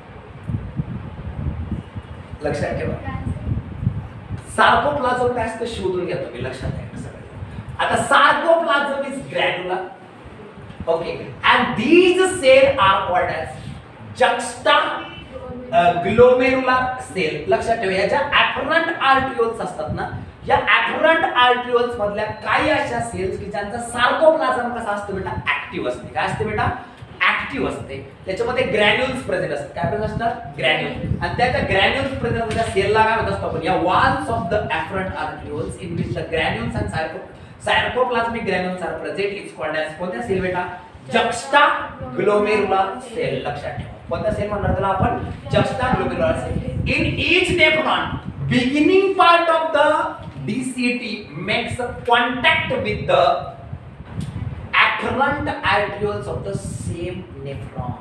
Speaker 1: लक्षात ठेवा. सार्कोप्लाझम काय असतं शोधून घ्या तुम्ही, लक्षात ठेवा सगळं. आता sarcoplasm is granular. Okay, and these cells are called as juxta glomerular cell. लक्षात ठेवा, याच्या ऍफरंट आर्ट्रिओल्स असतात ना, या ऍफरंट आर्ट्रिओल्स मधल्या काही अशा सेल्स की ज्यांचा सार्कोप्लाझम कसा असतो बेटा, ऍक्टिव्ह असते. काय असते बेटा, ऍक्टिव्ह असते. त्याच्यामध्ये ग्रॅन्युल्स प्रेझेंट असतात. काय प्रेझेंट असतात, ग्रॅन्युल्स. आणि त्याच्या ग्रॅन्युल्स प्रेझेंट असलेल्या सेलला काय म्हणत असतो आपण, या walls of the afferent arterioles in which the granules and sarco sarcoplasmic granules are present is called as कोणत्या सेल बेटा, जक्स्टा ग्लोमेरुलर सेल. लक्षात ठेवा, कोणता सेल म्हणणार त्याला आपण, juxtaglomerular cell. In each nephron beginning part of the DCT makes contact with the afferent arterioles of the same nephron.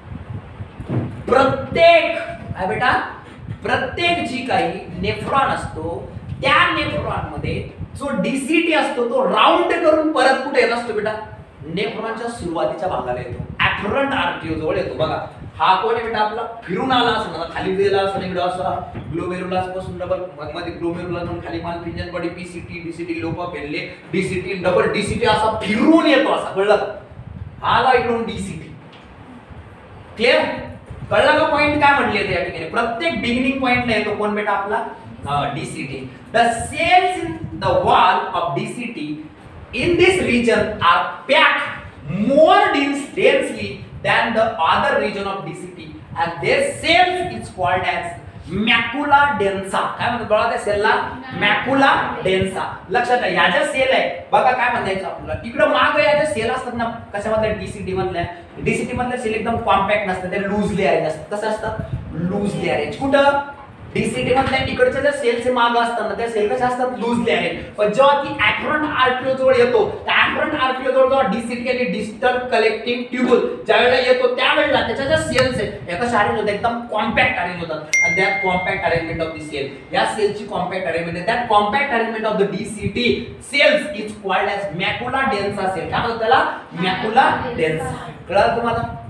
Speaker 1: प्रत्येक काय बेटा, प्रत्येक जी काही नेफ्रॉन असतो त्या नेफ्रॉन मध्ये जो डीसीटी असतो तो राउंड करून परत कुठे येत असतो बेटा, नेफ्रॉनच्या सुरुवातीच्या भागाला येतो, ऍफरंट आर्टरिओ जवळ येतो. बघा हा कोण आहे बेटा, आपला फिरून आला असं ना, खाली गेला असं इकडे असं ग्लोमेरुलस पासून डबल मध्ये ग्लोमेरुलस म्हणून खाली मालपिंजन बॉडी पीसीटी डीसीटी लोपा पेल्ले डीसीटी डबल डीसीटी असा फिरून येतो, असा कळलं का, आला इकडून डीसीटी. क्लियर, कळलं का पॉइंट काय म्हणले त्या ठिकाणी. प्रत्येक बिगिनिंग पॉइंटला येतो कोण बेटा, आपला DCT. The cells in the wall of DCT in this region are packed more dense, densely than the other region of D C T, and their cells is called as macula densa. काय म्हणतात बघा त्या सेलला, macula densa. लक्षात ठेवा, या ज्या sale आहे बघा काय म्हणायचं आपल्याला, इकडे मागे या ज्या सेल असतात ना, कशामधल्या, डीसीटी मधल्या. डीसीटी मधल्या सेल एकदम कॉम्पॅक्ट नसतात, ते लूजली अरेंज असतात. कसं असतात, लूजली अरेंज. कुठं, डीसीटी मधल्या इकडच्या ज्या सेलचे माग असतात ना, त्या सेल कशा असतात, लूजली आहेत. पण जेव्हा ती ऍफरंट आर्टरिओ जवळ येतो, त्या ऍफरंट आर्टरिओ जवळ जेव्हा डीसीटी आणि डिस्टल कलेक्टिंग ट्यूब्यूल ज्यावेळेला येतो त्यावेळेला त्याच्या ज्या सेल्स आहेत या कशा अरेंज होतात, एकदम कॉम्पॅक्ट अरेंज होतात. आणि that compact arrangement of the cell, या सेलची कॉम्पॅक्ट अरेंजमेंट आहे, that compact arrangement of the DCT cells is called as macula densa cell. काय म्हणतात त्याला, मॅक्युला डेन्सा. कळलं तुम्हाला.